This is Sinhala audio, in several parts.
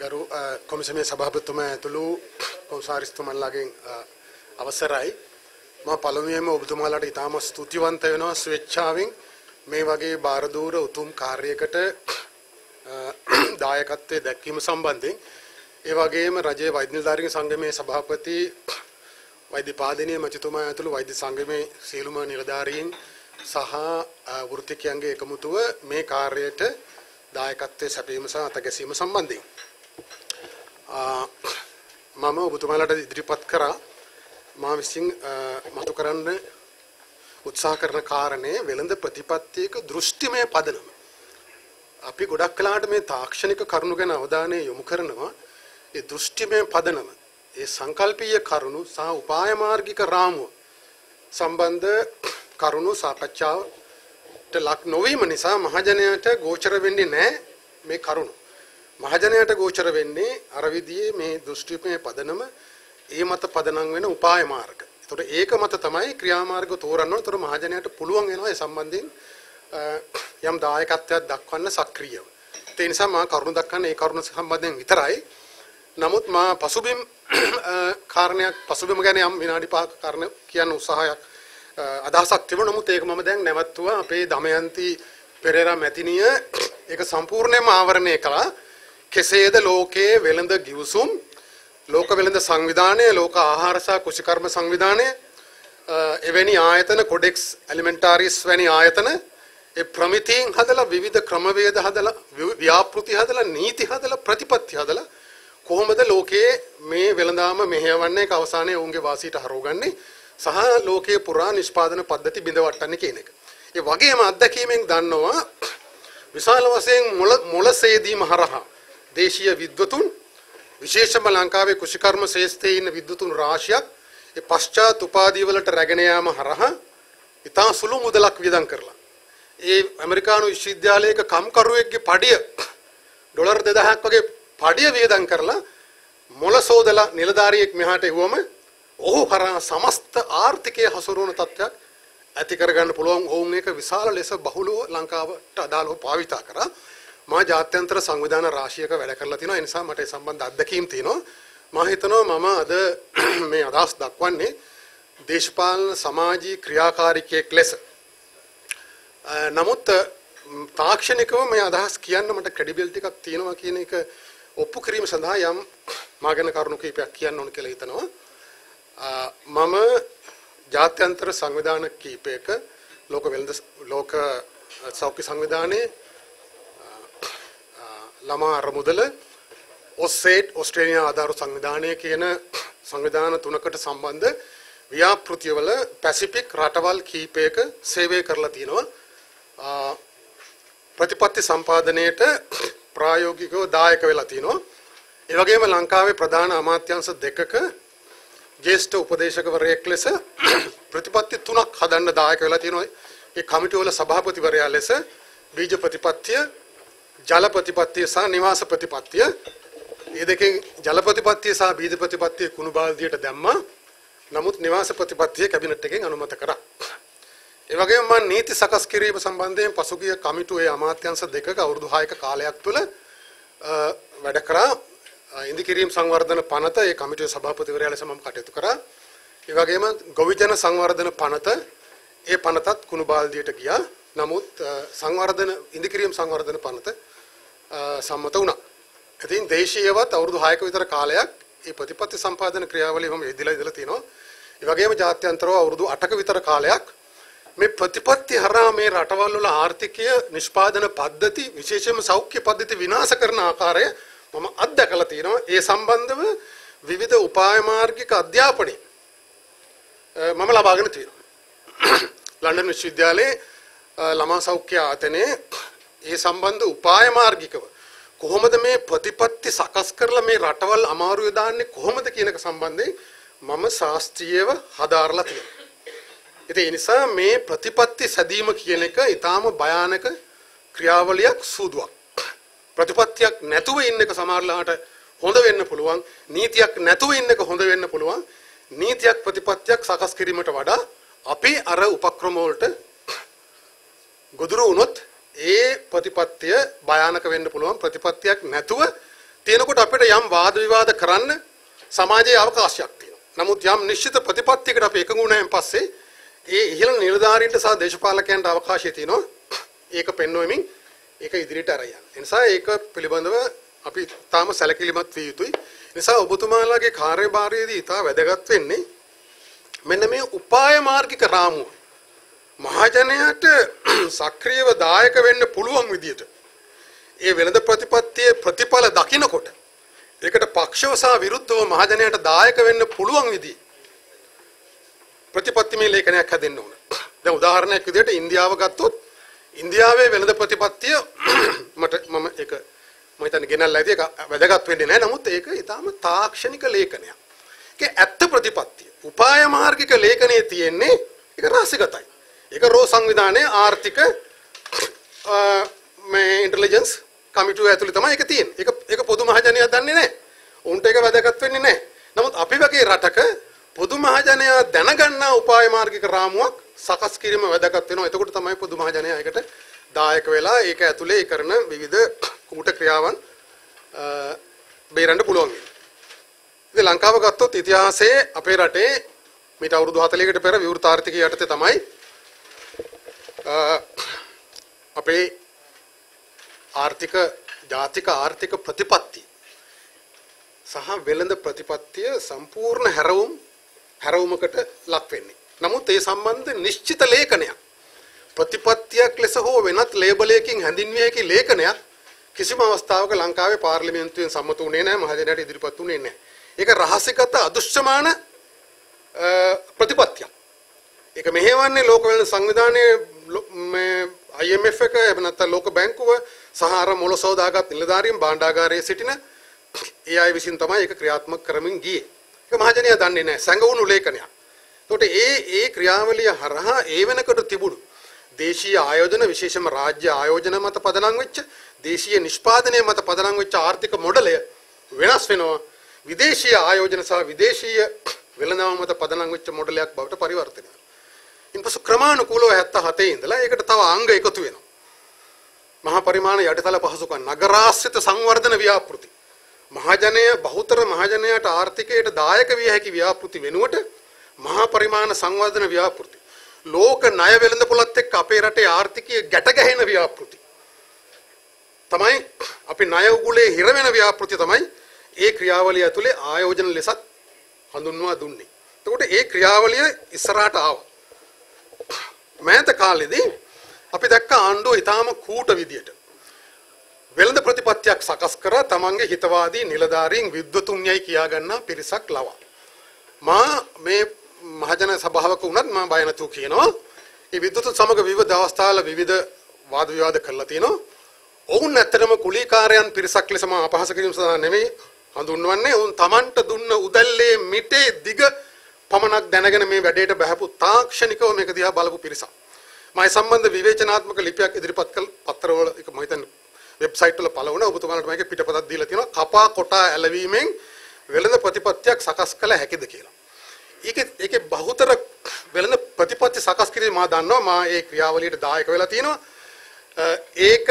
ගරු කොමිසමේ සභාපතිතුමා ඇතුළු කොමසාරිස්තුමන්ලාගෙන් අවසරයි මම පළමුවෙන්ම ඔබතුමාලාට ඉතාම ස්තුතිවන්ත වෙනවා ස්වේච්ඡාවෙන් මේ වගේ බාරදූර උතුම් කාර්යයකට දායකත්වයේ දැක්වීම සම්බන්ධයෙන් ඒ වගේම රජයේ වෛද්‍ය නිලධාරීන් සංගමේ සභාපති වෛද්‍ය පාදිනිය මැතිතුමා ඇතුළු වෛද්‍ය සංගමේ සියලුම නිලධාරීන් සහ වෘත්තිකයන්ගේ එකමුතුව මේ කාර්යයට දායකත්වයේ සැපයීම සහ අතගැසීම සම්බන්ධයෙන් මම ඔබතුමාලාට ඉදිරිපත් කරා මා විසින් මතු කරන්න උත්සාහ කරන කාරණේ වෙළඳ ප්‍රතිපත්තියක දෘෂ්ටිමය පදනම. අපි ගොඩක් කලකට මේ තාක්ෂණික කරුණු ගැන අවධානය යොමු කරනවා. ඒ දෘෂ්ටිමය පදනම, ඒ සංකල්පීය කරුණු සහ උපාය මාර්ගික රාමුව සම්බන්ධ කරුණු සාකච්ඡාවට ලක් නොවීම නිසා මහජනයාට ගෝචර වෙන්නේ නැහැ මේ කරුණු. මහජනයාට ගෝචර වෙන්නේ අර විදිහේ මේ දෘෂ්ටිමය පදනම, ඒ මත පදනම් වෙන උපාය මාර්ග. ඒතකොට ඒක මත තමයි ක්‍රියාමාර්ග තෝරන්න ඕන. ඒතකොට මහජනයාට පුළුවන් වෙනවා ඒ සම්බන්ධයෙන් යම් දායකත්වයක් දක්වන්න සක්‍රියව. ඒ නිසා මම කරුණු දක්වන්නේ ඒ කරුණ සම්බන්ධයෙන් විතරයි. නමුත් මම පසුබිම් කාරණයක් පසුබිම ගැන යම් විනාඩි 5ක කාරණ කියන්න උත්සාහයක් අදහසක් තිබුණා. නමුත් ඒක මම දැන් නැවතුවා. අපේ දමයන්ති පෙරේරා මැතිණිය ඒක සම්පූර්ණයෙන්ම ආවරණය කළා. කෙසේද ලෝකයේ වෙළඳ ගිවිසුම්, ලෝක වෙළඳ සංවිධානය, ලෝක ආහාර සහ කෘෂිකර්ම සංවිධානය, එවැනි ආයතන, කොඩෙක්ස් ඇලිමෙන්ටාරිස් වැනි ආයතන ඒ ප්‍රමිතීන් හදලා විවිධ ක්‍රමවේද හදලා ව්‍යාපෘති හදලා නීති හදලා ප්‍රතිපත්ති හදලා කොහොමද ලෝකයේ මේ වෙළඳාම මෙහෙයවන්නේ, අවසානයේ ඔවුන්ගේ වාසියට හරවගන්නේ සහ ලෝකයේ පුරා නිෂ්පාදන පද්ධති බිඳවට්ටන්නේ කියන එක. ඒ වගේම අත්දැකීමෙන් දන්නවා විශාල වශයෙන් මොළසේදීම හරහා දේශීය විද්වතුන්, විශේෂම ලංකාවේ කෘෂිකර්ම ශාස්ත්‍රයේ ඉන්න විද්වතුන් රාශියක් ඒ පශ්චාත් උපාධි වලට රැගෙන යාම හරහා ඉතා සුළු මුදලක් වියදම් කරලා ඒ ඇමරිකානු විශ්වවිද්‍යාලයක කම්කරුවෙක්ගේ පඩිය ඩොලර් 2000ක් වගේ පඩිය වියදම් කරලා මොළ සෝදලා නිලධාරියෙක් මෙහාට එවුවම ඔහු හරහා සමස්ත ආර්ථිකය හසුරුවන තත්ත්වයක් ඇති කරගන්න පුළුවන්. ඔවුන් ඒක විශාල ලෙස බහුලව ලංකාවට අදාළව භාවිතා කරා. මා ජාත්‍යන්තර සංවිධාන රාශියක වැඩ කරලා තිනවා. ඒ නිසා මට ඒ සම්බන්ධ අත්දැකීම් තියෙනවා. මම හිතනවා මම අද මේ අදහස් දක්වන්නේ දේශපාලන සමාජීය ක්‍රියාකාරීකයෙක් ලෙස. නමුත් තාක්ෂණිකව මේ අදහස් කියන්න මට ක්‍රෙඩිබිලිටි එකක් තියෙනවා කියන එක ඔප්පු කිරීම සඳහා යම් මාගෙන කරුණු කිහිපයක් කියන්න ඕන කියලා හිතනවා. මම ජාත්‍යන්තර සංවිධාන කිහිපයක ලෝක සෞඛ්‍ය සංවිධානයේ ළමා අරමුදල, ඔස්සේට් ඕස්ට්‍රේලියා ආධාර සංවිධානය කියන සංවිධාන තුනකට සම්බන්ධ ව්‍යාපෘතිවල පැසිෆික් රටවල් කිහිපයක සේවය කරලා තිනවා. ප්‍රතිපත්ති සම්පාදනයේට ප්‍රායෝගිකව දායක වෙලා තිනවා. ඒ වගේම ලංකාවේ ප්‍රධාන අමාත්‍යාංශ දෙකක ජ්‍යෙෂ්ඨ උපදේශකවරයෙක් ලෙස ප්‍රතිපත්ති තුනක් හදන්න දායක වෙලා තිනවා. ඒ කමිටු වල සභාපතිවරයා ලෙස බීජ ප්‍රතිපත්තිය, ජල ප්‍රතිපත්තිය සහ නිවාස ප්‍රතිපත්තිය, මේ දෙකෙන් ජල ප්‍රතිපත්තිය සහ බීජ ප්‍රතිපත්තිය කුණු බාල්දියට දැම්මා. නමුත් නිවාස ප්‍රතිපත්තිය කැබිනට් එකෙන් අනුමත කරා. ඒ වගේම මම නීති සකස් කිරීම සම්බන්ධයෙන් පසුගිය කමිටුවේ අමාත්‍යාංශ දෙකක අවුරුදු 6ක කාලයක් තුළ වැඩ කරා. ඉන්දිකිරීම් සංවර්ධන පනත ඒ කමිටුවේ සභාපතිවරයා ලෙස මම කටයුතු කරා. ඒ වගේම ගොවිජන සංවර්ධන පනත, ඒ පනතත් කුණු බාල්දියට ගියා. නමුත් ඉන්දිකිරීම් සංවර්ධන පනත සම්මත වුණා. ඉතින් දේශීයවත් අවුරුදු 6ක විතර කාලයක් මේ ප්‍රතිපත්ති සම්පාදන ක්‍රියාවලිය මම ඉදලා තිනවා. ඒ වගේම ජාත්‍යන්තරව අවුරුදු 8ක විතර කාලයක් මේ ප්‍රතිපත්ති හරහා මේ රටවල් වල ආර්ථිකය, නිෂ්පාදන පද්ධති, විශේෂයෙන්ම සෞඛ්‍ය පද්ධති විනාශ කරන ආකාරය මම අත්දැකලා තිනවා. ඒ සම්බන්ධව විවිධ උපාය මාර්ගික අධ්‍යාපනය මම ලබාගෙන තියෙනවා. ලන්ඩන් විශ්වවිද්‍යාලයේ ළමා සෞඛ්‍ය ආයතනයේ ඒ සම්බන්ධ උපාය මාර්ගිකව කොහොමද මේ ප්‍රතිපත්ති සකස් කරලා මේ රටවල් අමාරුවේ දාන්නේ කොහොමද කියන එක සම්බන්ධයෙන් මම ශාස්ත්‍රීයව හදාarලා තියෙනවා. ඒ නිසා මේ ප්‍රතිපත්ති සැදීම කියන එක ඊටාම භයානක ක්‍රියාවලියක් සූදුවක්. ප්‍රතිපත්තියක් නැතුව ඉන්න එක සමහරලාට හොඳ වෙන්න පුළුවන්. නීතියක් නැතුව ඉන්න එක හොඳ වෙන්න පුළුවන්. නීතියක් ප්‍රතිපත්තියක් සකස් කිරීමට වඩා අපි අර උපක්‍රම වලට ගොදුරු වුණොත් ඒ ප්‍රතිපත්තිය භයානක වෙන්න පුළුවන්. ප්‍රතිපත්තියක් නැතුව තියෙනකොට අපිට යම් වාද විවාද කරන්න සමාජයේ අවකාශයක් තියෙනවා. නමුත් යම් නිශ්චිත ප්‍රතිපත්තියකට අපි එකඟ වුණාන් පස්සේ ඒ ඉහළ නිලධාරීන්ට සහ දේශපාලකයන්ට අවකාශය තියෙනවා. ඒක පෙන්වමින් ඒක ඉදිරියට අරන් යන්න. ඒ නිසා ඒක පිළිබඳව අපි තාම සැලකිලිමත් විය යුතුයි. ඒ නිසා ඔබතුමාලාගේ කාර්යභාරයේදී ඉතා වැදගත් වෙන්නේ මෙන්න මේ උපාය මාර්ගික රාමුව මහජනයාට සක්‍රියව දායක වෙන්න පුළුවන් විදියට ඒ වෙළඳ ප්‍රතිපත්තියේ ප්‍රතිඵල දකිනකොට ඒකට පක්ෂව සහ විරුද්ධව මහජනයාට දායක වෙන්න පුළුවන් විදිය ප්‍රතිපත්තිමය ලේඛනයක් හදන්න ඕන. දැන් උදාහරණයක් විදියට ඉන්දියාව ගත්තොත් ඉන්දියාවේ වෙළඳ ප්‍රතිපත්තිය මම ඒක මම හිතන්නේ ගෙනල්ලා ඇති ඒක වැදගත් වෙන්නේ නැහැ. නමුත් ඒක ඊටාම තාක්ෂණික ලේඛනයක්. ඒක ඇත්ත ප්‍රතිපත්තිය. උපාය මාර්ගික ලේඛනයේ තියෙන්නේ ඒක රහසිගතයි. ඒක රෝ සංවිධානයේ ආර්ථික මේ ඉන්ටෙලිජන්ස් කමිටුව ඇතුළේ තමයි ඒක තියෙන්නේ. ඒක පොදු මහජනයා දන්නේ නැහැ. උන්ට ඒක වැදගත් වෙන්නේ නැහැ. නමුත් අපි වගේ රටක පොදු මහජනයා දැනගන්නා උපාය මාර්ගික රාමුවක් සකස් කිරීම වැදගත් වෙනවා. එතකොට තමයි පොදු මහජනයා ඒකට දායක වෙලා ඒක ඇතුලේ කරන විවිධ කූට ක්‍රියාවන් බේරන්න පුළුවන්. ඉතින් ලංකාව ගත්තොත් ඉතිහාසයේ අපේ රටේ මීට අවුරුදු 40කට පෙර විවෘත ආර්ථිකය යටතේ තමයි අපේ ජාතික ආර්ථික ප්‍රතිපත්ති සහ වෙළඳ ප්‍රතිපත්තිය සම්පූර්ණ හැරවුමකට ලක් වෙන්නේ. නමුත් ඒ සම්බන්ධ නිශ්චිත ලේඛනයක් ප්‍රතිපත්තියක් ලෙස හෝ වෙනත් ලේබලයකින් හැඳින්විය හැකි ලේඛනයක් කිසිම අවස්ථාවක ලංකාවේ පාර්ලිමේන්තුවෙන් සම්මත වුණේ නැහැ, මහජනයාට ඉදිරිපත් වුණේ නැහැ. ඒක රහසිගත අදෘශ්‍යමාන ප්‍රතිපත්තියක්. ඒක මෙහෙවන්නේ ලෝක වෙළඳ සංවිධානයේ මේ IMF එක එහෙම නැත්නම් ලෝක බැංකුව සහ අර මොළ සෝදාගත් නිලධාරීන් භාණ්ඩාගාරයේ සිටින ඒ අය විසින් තමයි ඒක ක්‍රියාත්මක කරමින් ගියේ. ඒක මහජනයා දන්නේ නැහැ. සංගවුණු ලේඛනයක්. ඒකට ඒ ක්‍රියාවලිය හරහා ඒ වෙනකොට තිබුණු දේශීය ආයෝජන විශේෂම රාජ්‍ය ආයෝජන මත පදනම් වෙච්ච දේශීය නිෂ්පාදනයේ මත පදනම් වෙච්ච ආර්ථික මොඩලය වෙනස් වෙනවා. විදේශීය ආයෝජන සහ විදේශීය වෙළඳාම මත පදනම් වෙච්ච මොඩලයක් බවට පරිවර්තනය වෙනවා. ඉන්පසු ක්‍රමානුකූලව 77 ඉඳලා ඒකට තව අංග එකතු වෙනවා. මහා පරිමාණ යටිතල පහසුකම් නගරාශ්‍රිත සංවර්ධන ව්‍යාපෘති. මහජනය බහුතර මහජනයාට ආර්ථිකයට දායක විය හැකි ව්‍යාපෘති වෙනුවට මහා පරිමාණ සංවර්ධන ව්‍යාපෘති. ලෝක ණය වෙළඳපොළත් එක්ක අපේ රටේ ආර්ථිකය ගැට ගැහෙන ව්‍යාපෘති. තමයි අපි ණය උගුලේ හිර වෙන ව්‍යාපෘති තමයි ඒ ක්‍රියාවලිය ඇතුලේ ආයෝජන ලෙසත් හඳුන්වා දුන්නේ. එතකොට ඒ ක්‍රියාවලිය ඉස්සරහට ආවා. මෑත කාලෙදී අපි දැක්ක ආණ්ඩුව ඊටාම කූට විදියට වෙළඳ ප්‍රතිපත්තියක් සකස් කරලා තමන්ගේ හිතවාදී නිලධාරීන් විද්වතුන්යයි කියා ගන්නා පිරිසක් ලවා. මා මේ මහජන සභාවක වුණත් මම බය නැතුව කියනවා. මේ විද්වතුන් සමග විවිධ අවස්ථාවල විවිධ වාද විවාද කරලා තිනවා. ඔවුන් ඇත්තටම කුලීකාරයන් පිරිසක් ලෙස මම අපහාස කිරීම සඳහා නෙමෙයි හඳුන්වන්නේ. ඔවුන් තමන්ට දුන්න උදැල්ලේ මිටේ දිග පමණක් දැනගෙන මේ වැඩේට බහපු තාක්ෂණිකව මේක දිහා බලපු පිරිසක්. මම සම්බන්ධ විවේචනාත්මක ලිපියක් ඉදිරිපත් කළ පත්‍රවල එක මම හිතන්නේ වෙබ්සයිට් වල පළවන ඔබතුමාලට මේකේ පිටපතක් දීලා තියෙනවා කපා කොටා ඇලවීමෙන් වෙළඳ ප්‍රතිපත්තියක් සකස් කළ හැකිද කියලා. ඒකේ බහුතර වෙළඳ ප්‍රතිපත්ති සකස් කිරීම මා දන්නවා මා ඒ ක්‍රියාවලියට දායක වෙලා තියෙනවා. ඒක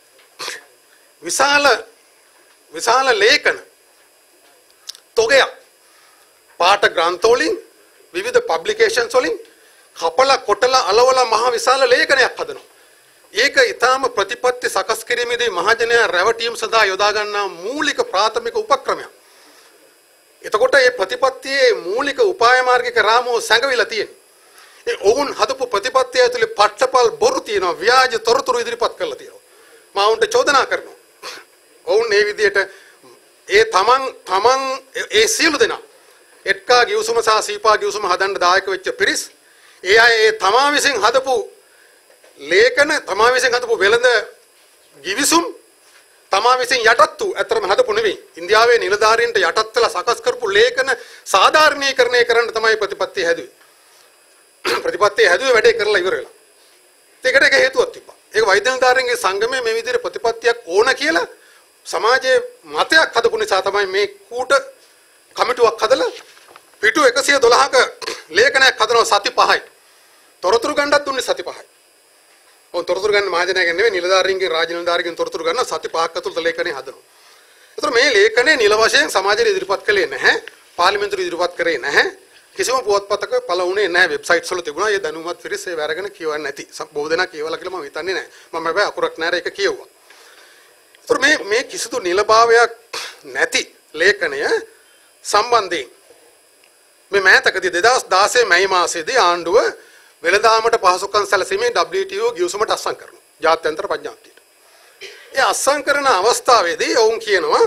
විශාල ලේඛන තොගයක් පාඨ ග්‍රන්ථ වලින් විවිධ පබ්ලිකේෂන්ස් වලින් කපලා කොටලා අලවලා මහ විශාල ලේඛනයක් හදනවා. ඒක ඊටාම ප්‍රතිපත්ති සකස් කිරීමේදී මහජනයා රැවටීම් සඳහා යොදා ගන්නා මූලික ප්‍රාථමික උපක්‍රමයක්. එතකොට මේ ප්‍රතිපත්තියේ මූලික උපාය මාර්ගික රාමුව සැඟවිලා තියෙනවා. ඒ ඔවුන් හදපු ප්‍රතිපත්තිය ඇතුලේ පට්ටපල් බොරු තියෙනවා, ව්‍යාජ තොරතුරු ඉදිරිපත් කරලා තියෙනවා. මම උන්ට චෝදනා කරනවා. ඔවුන් මේ විදිහට ඒ තමන් ඒ සියලු දෙනා එක්කා ගිවිසුම සහ සීපා ගිවිසුම හදන්න දායක වෙච්ච පිරිස් ඒ අය ඒ තමා විසින් හදපු ලේඛන තමා විසින් හදපු වෙළඳ ගිවිසුම් තමා විසින් යටත් වූ අතරම හදපු නෙවෙයි ඉන්දියාවේ නිලධාරීන්ට යටත් වෙලා සකස් කරපු ලේඛන සාධාරණීකරණය කරන්න තමයි ප්‍රතිපත්තිය හැදුවේ. ප්‍රතිපත්තිය හැදුවේ වැඩේ කරලා ඉවර වෙලා. ඒකට එක හේතුවක් තිබ්බා. ඒක වෛද්‍ය නිලධාරීන්ගේ සංගමයේ මේ විදිහට ප්‍රතිපත්තියක් ඕන කියලා සමාජයේ මතයක් හදපු නිසා තමයි මේ කූට කමිටුවක් හදලා පිටු 112ක ලේඛනයක් හදනවා සති 5යි. තොරතුරු ගන්නත් දුන්නේ සති 5යි. ඔව් තොරතුරු ගන්න මහජනයාගෙන් නෙවෙයි නිලධාරීන්ගේ රාජ්‍ය නිලධාරීන්ගෙන් තොරතුරු ගන්න සති 5ක් ඇතුළත ලේඛනය හදනවා. ඒතර මේ ලේඛනයේ නිල වශයෙන් සමාජයට ඉදිරිපත් කළේ නැහැ. පාර්ලිමේන්තුවට ඉදිරිපත් කරේ නැහැ. කිසිම පුවත්පතක පළ වුණේ නැහැ. වෙබ්සයිට්ස් වල තිබුණා. ඒ දැනුමත් පිරිස ඒ වරගෙන කියවන්නේ නැති. බොහෝ දෙනා කියවලා කියලා මම හිතන්නේ නැහැ. මම හැබැයි අකුරක් නැහැ ඒක කියවුවා. ඒතර මේ කිසිදු නිලභාවයක් නැති ලේඛනය සම්බන්ධයෙන් මේ මෑතකදී 2016 මැයි මාසයේදී ආණ්ඩුව වෙළඳාමට පහසුකම් සැලසීමේ WTO ගිවිසුමට අත්සන් කරනවා. ජාත්‍යන්තර ප්‍රඥාප්තියට. ඒ අත්සන් කරන අවස්ථාවේදී ඔවුන් කියනවා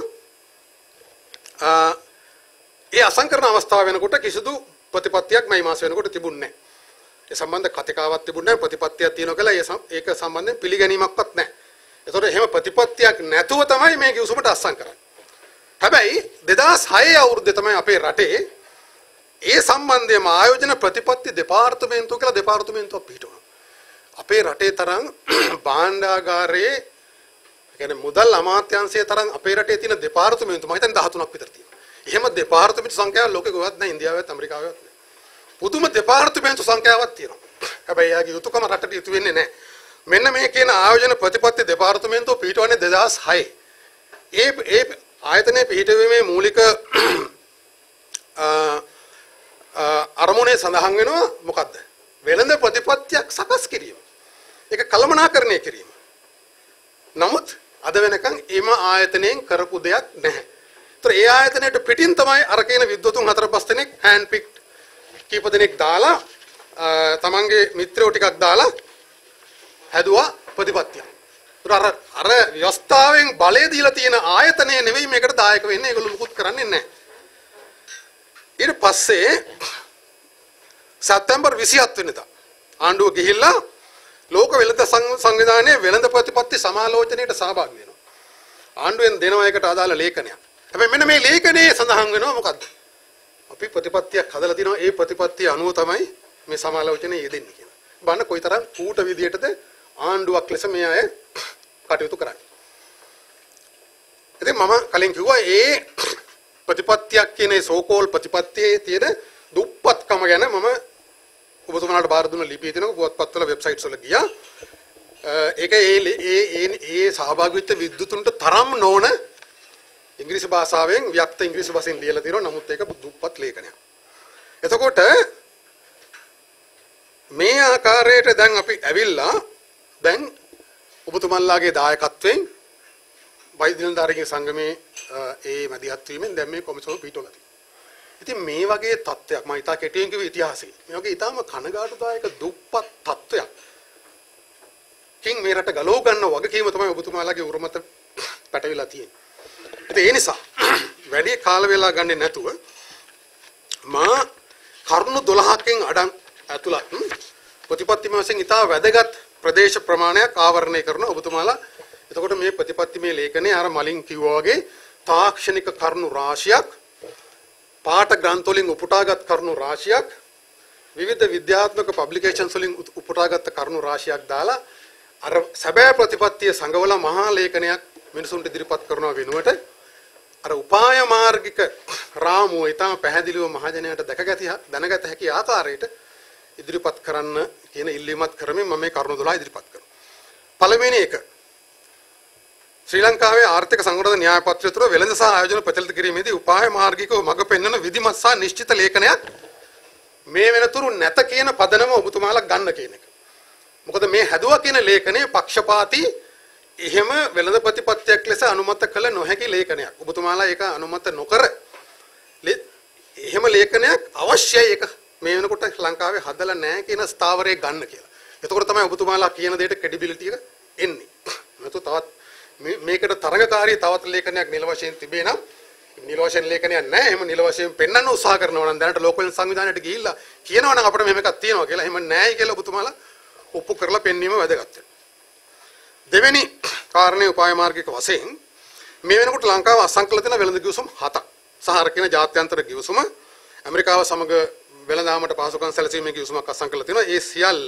ඒ අත්සන් කරන අවස්ථාව වෙනකොට කිසිදු ප්‍රතිපත්තියක් මැයි මාස වෙනකොට තිබුණේ නැහැ. ඒ සම්බන්ධ කතිකාවක් තිබුණේ නැහැ. ප්‍රතිපත්තියක් තියෙනවා කියලා ඒක සම්බන්ධයෙන් පිළිගැනීමක්වත් නැහැ. ඒතකොට එහෙම ප්‍රතිපත්තියක් නැතුව තමයි මේ ගිවිසුමට අත්සන් කරන්නේ. හැබැයි 2006 අවුරුද්දේ තමයි අපේ රටේ ඒ සම්බන්ධයෙන්ම ආයෝජන ප්‍රතිපත්ති දෙපාර්තමේන්තුව කියලා දෙපාර්තමේන්තුවක් පිහිටුණා. අපේ රටේ තරම් භාණ්ඩාගාරයේ කියන්නේ මුදල් අමාත්‍යාංශයේ තරම් අපේ රටේ තියෙන දෙපාර්තමේන්තු මම හිතන්නේ 13ක් විතර තියෙනවා. එහෙම දෙපාර්තමේන්තු සංඛ්‍යාව ලෝකෙ කොහෙවත් නැහැ. ඉන්දියාවෙත් ඇමරිකාවෙත් නැහැ. පුදුම දෙපාර්තමේන්තු සංඛ්‍යාවක් තියෙනවා. හැබැයි යාගේ යුතුයකම රටට ඉතු වෙන්නේ නැහැ. මෙන්න මේ කියන ආයෝජන ප්‍රතිපත්ති දෙපාර්තමේන්තුව පිහිටවන්නේ 2006. ඒ ආයතනයේ පිහිටවීමේ මූලික අරමුණේ සඳහන් වෙනවා මොකද්ද? වෙළඳ ප්‍රතිපත්තියක් සකස් කිරීම. ඒක කළමනාකරණය කිරීම. නමුත් අද වෙනකන් එම ආයතනයෙන් කරපු දෙයක් නැහැ. ඒතර ඒ ආයතනයට පිටින් තමයි අර කියන විද්වතුන් 4-5 දෙනෙක් හෑන්ඩ් පික්ඩ් කීප දෙනෙක් දාලා තමන්ගේ මිත්‍රයෝ ටිකක් දාලා හැදුවා ප්‍රතිපත්තිය. ඒතර අර ව්‍යවස්ථාවෙන් බලය දීලා තියෙන ආයතනය නෙවෙයි මේකට දායක වෙන්නේ. ඒගොල්ලෝ මුකුත් කරන්නේ නැහැ. ඊට පස්සේ සැප්තැම්බර් 27 වෙනිදා ආණ්ඩුව ගිහිල්ලා ලෝක වෙළඳ සංවිධානයේ වෙළඳ ප්‍රතිපත්ති සමාලෝචනයට සහභාගී වෙනවා. ආණ්ඩුවෙන් දෙනවා ඒකට අදාළ ලේඛනයක්. හැබැයි මෙන්න මේ ලේඛනයේ සඳහන් වෙනවා මොකද්ද? අපි ප්‍රතිපත්තියක් හදලා තිනවා ඒ ප්‍රතිපත්තිය අනුව තමයි මේ සමාලෝචනයේ යෙදෙන්නේ කියලා. බලන්න කොයිතරම් කූට විදියටද ආණ්ඩුවක් ලෙස මේ අය කටයුතු කරන්නේ. ඉතින් මම කලින් කිව්වා ඒ ප්‍රතිපත්තියක් කියන ඒ සෝකෝල් ප්‍රතිපත්තියේ තියෙන දුප්පත්කම ගැන මම ඔබතුමාලට බාර දුන්න ලිපිය තියෙනවා පුවත්පත්වල වෙබ්සයිට්ස් වල ගියා. ඒක ඒ සහභාගී වෙච්ච විද්වතුන්ට තරම් නොවන ඉංග්‍රීසි භාෂාවෙන් ව්‍යක්ත ඉංග්‍රීසි භාෂෙන් ලියලා තියෙනවා. නමුත් ඒක දුප්පත් ලේඛනයක්. එතකොට මේ ආකාරයට දැන් අපි ඇවිල්ලා දැන් ඔබතුමාලාගේ දායකත්වයෙන් වෛද්‍ය නිලධාරීන්ගේ සංගමේ ඒ මැදිහත් වීමෙන් දැන් මේ කොමිසම පිටවලා තියෙනවා. ඉතින් මේ වගේ තත්ත්වයක් මම ඉතා කෙටියෙන් කිව්වේ ඉතිහාසයේ. මේ වගේ ඉතාම කනගාටුදායක දුප්පත් තත්ත්වයක්. කිං මේ රට ගලව ගන්න වගකීම තමයි ඔබතුමාලාගේ උරුමත පැටවිලා තියෙන්නේ. ඉතින් ඒ නිසා වැඩි කාල වේලා ගන්නේ නැතුව මා කරුණු 12කින් ඇතුළත් ප්‍රතිපත්ති මාසෙන් ඉතා වැදගත් ප්‍රදේශ ප්‍රමාණයක් ආවරණය කරන ඔබතුමාලා. එතකොට මේ ප්‍රතිපත්ති මේ ලේඛනයේ අර මලින් කිව්වා වගේ තාක්ෂණික කරුණු රාශියක්, පාඨ ග්‍රන්ථ වලින් උපුටාගත් කරුණු රාශියක්, විවිධ විද්‍යාත්මක පබ්ලිකේෂන්ස් වලින් උපුටාගත් කරුණු රාශියක් දාලා අර සැබෑ ප්‍රතිපත්තිය සංගවලා මහා ලේඛනයක් මිනිසුන්ට ඉදිරිපත් කරනවා වෙනුවට අර උපාය මාර්ගික රාමුව ඊටම පැහැදිලිව මහජනයාට දැනගත හැකි ආකාරයට ඉදිරිපත් කරන්න කියන ඉල්ලීමත් කරමින් මම මේ කරුණු 12 ඉදිරිපත් කරනවා. පළවෙනි එක ශ්‍රී ලංකාවේ ආර්ථික සංවර්ධන න්‍යාය පත්‍රය තුළ වෙළඳ සහ ආයෝජන ප්‍රචලිත කිරීමේදී උපාය මාර්ගිකව මඟ පෙන්වන විධිමත් සහ නිශ්චිත ලේඛනයක් මේ වෙනතුරු නැත කියන පදනම ඔබතුමාලා ගන්න කියන එක. මොකද මේ හැදුවා කියන ලේඛනය පක්ෂපාතී එහෙම වෙළඳ ප්‍රතිපත්තියක් ලෙස අනුමත කළ නොහැකි ලේඛනයක්. ඔබතුමාලා ඒක අනුමත නොකර එහෙම ලේඛනයක් අවශ්‍යයි ඒක මේ වෙනකොට ලංකාවේ හදලා නැහැ කියන ස්ථාවරය ගන්න කියලා. එතකොට තමයි ඔබතුමාලා කියන දෙයට ක්‍රෙඩිබිලිටි එක එන්නේ. නැතු තවත් මේකට තරඟකාරී තවත් ලේඛනයක් නිල වශයෙන් තිබේ නම් නිල වශයෙන් ලේඛනයක් නැහැ. එහෙම නිල වශයෙන් පෙන්වන්න උත්සාහ කරනවා නම් දැනට ලෝක වෙළඳ සංවිධානයට ගිහිල්ලා කියනවා නම් අපිට මෙහෙම එකක් තියෙනවා කියලා. එහෙම නැහැයි කියලා ඔබතුමාලා ඔප්පු කරලා පෙන්වීම වැදගත් වෙනවා. දෙවෙනි කාරණේ උපාය මාර්ගික වශයෙන් මේ වෙනකොට ලංකාව අත්සන් කළ තියෙන වෙළඳ ගිවිසුම් 7ක් සහ රකින්න ජාත්‍යන්තර ගිවිසුම ඇමරිකාව සමග වෙළඳාමට පහසුකම් සැලසීමේ ගිවිසුමක් අත්සන් කළ තියෙනවා. ඒ සියල්ල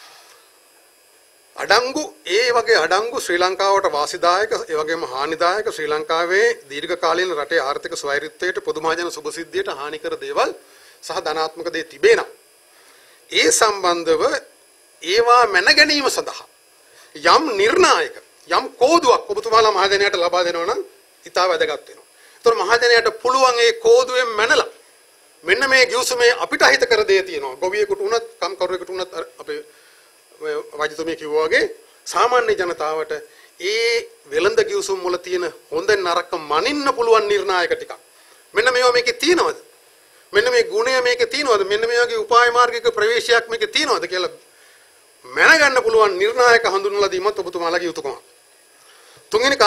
අඩංගු ඒ වගේ අඩංගු ශ්‍රී ලංකාවට වාසිදායක ඒ වගේම හානිදායක ශ්‍රී ලංකාවේ දීර්ඝකාලීන රටේ ආර්ථික ස්වෛරීත්වයට පොදු මහජන සුබසිද්ධියට හානිකර දේවල් සහ ධනාත්මක දේ තිබේ නම් ඒ සම්බන්ධව ඒවා මැන ගැනීම සඳහා යම් නිර්ණායක යම් කෝදුවක් ඔබතුමාලා මහජනයාට ලබා දෙනවා නම් ඉතා වැදගත් වෙනවා. ඒතර මහජනයාට පුළුවන් ඒ කෝදුවෙන් මැනලා මෙන්න මේ ගිවිසුමේ අපිට අහිත කර දෙය තියෙනවා. ගොවියෙකුට උනත් කම්කරුවෙකුට උනත් අපේ වෛද්‍යතුමිය කිව්වා වගේ සාමාන්‍ය ජනතාවට ඒ වෙළඳ ගිවිසුම් වල තියෙන හොඳ නරක මනින්න පුළුවන් නිර්ණායක ටිකක්. මෙන්න මේවා මේකේ තියෙනවද? මෙන්න මේ ගුණය මේකේ තියෙනවද? මෙන්න මේ වගේ උපාය මාර්ගික ප්‍රවේශයක් මේකේ තියෙනවද කියලා මැනගන්න පුළුවන් නිර්ණායක හඳුන්වලා දීමත් ඔබතුමාලගේ යුතුයකමක්. තුන්වෙනි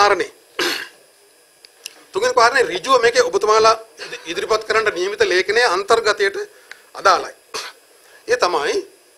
කාරණේ ඍජුව මේකේ ඔබතුමාලා ඉදිරිපත් කරන්න නියමිත ලේඛනයේ අන්තර්ගතයට අදාළයි. ඒ තමයි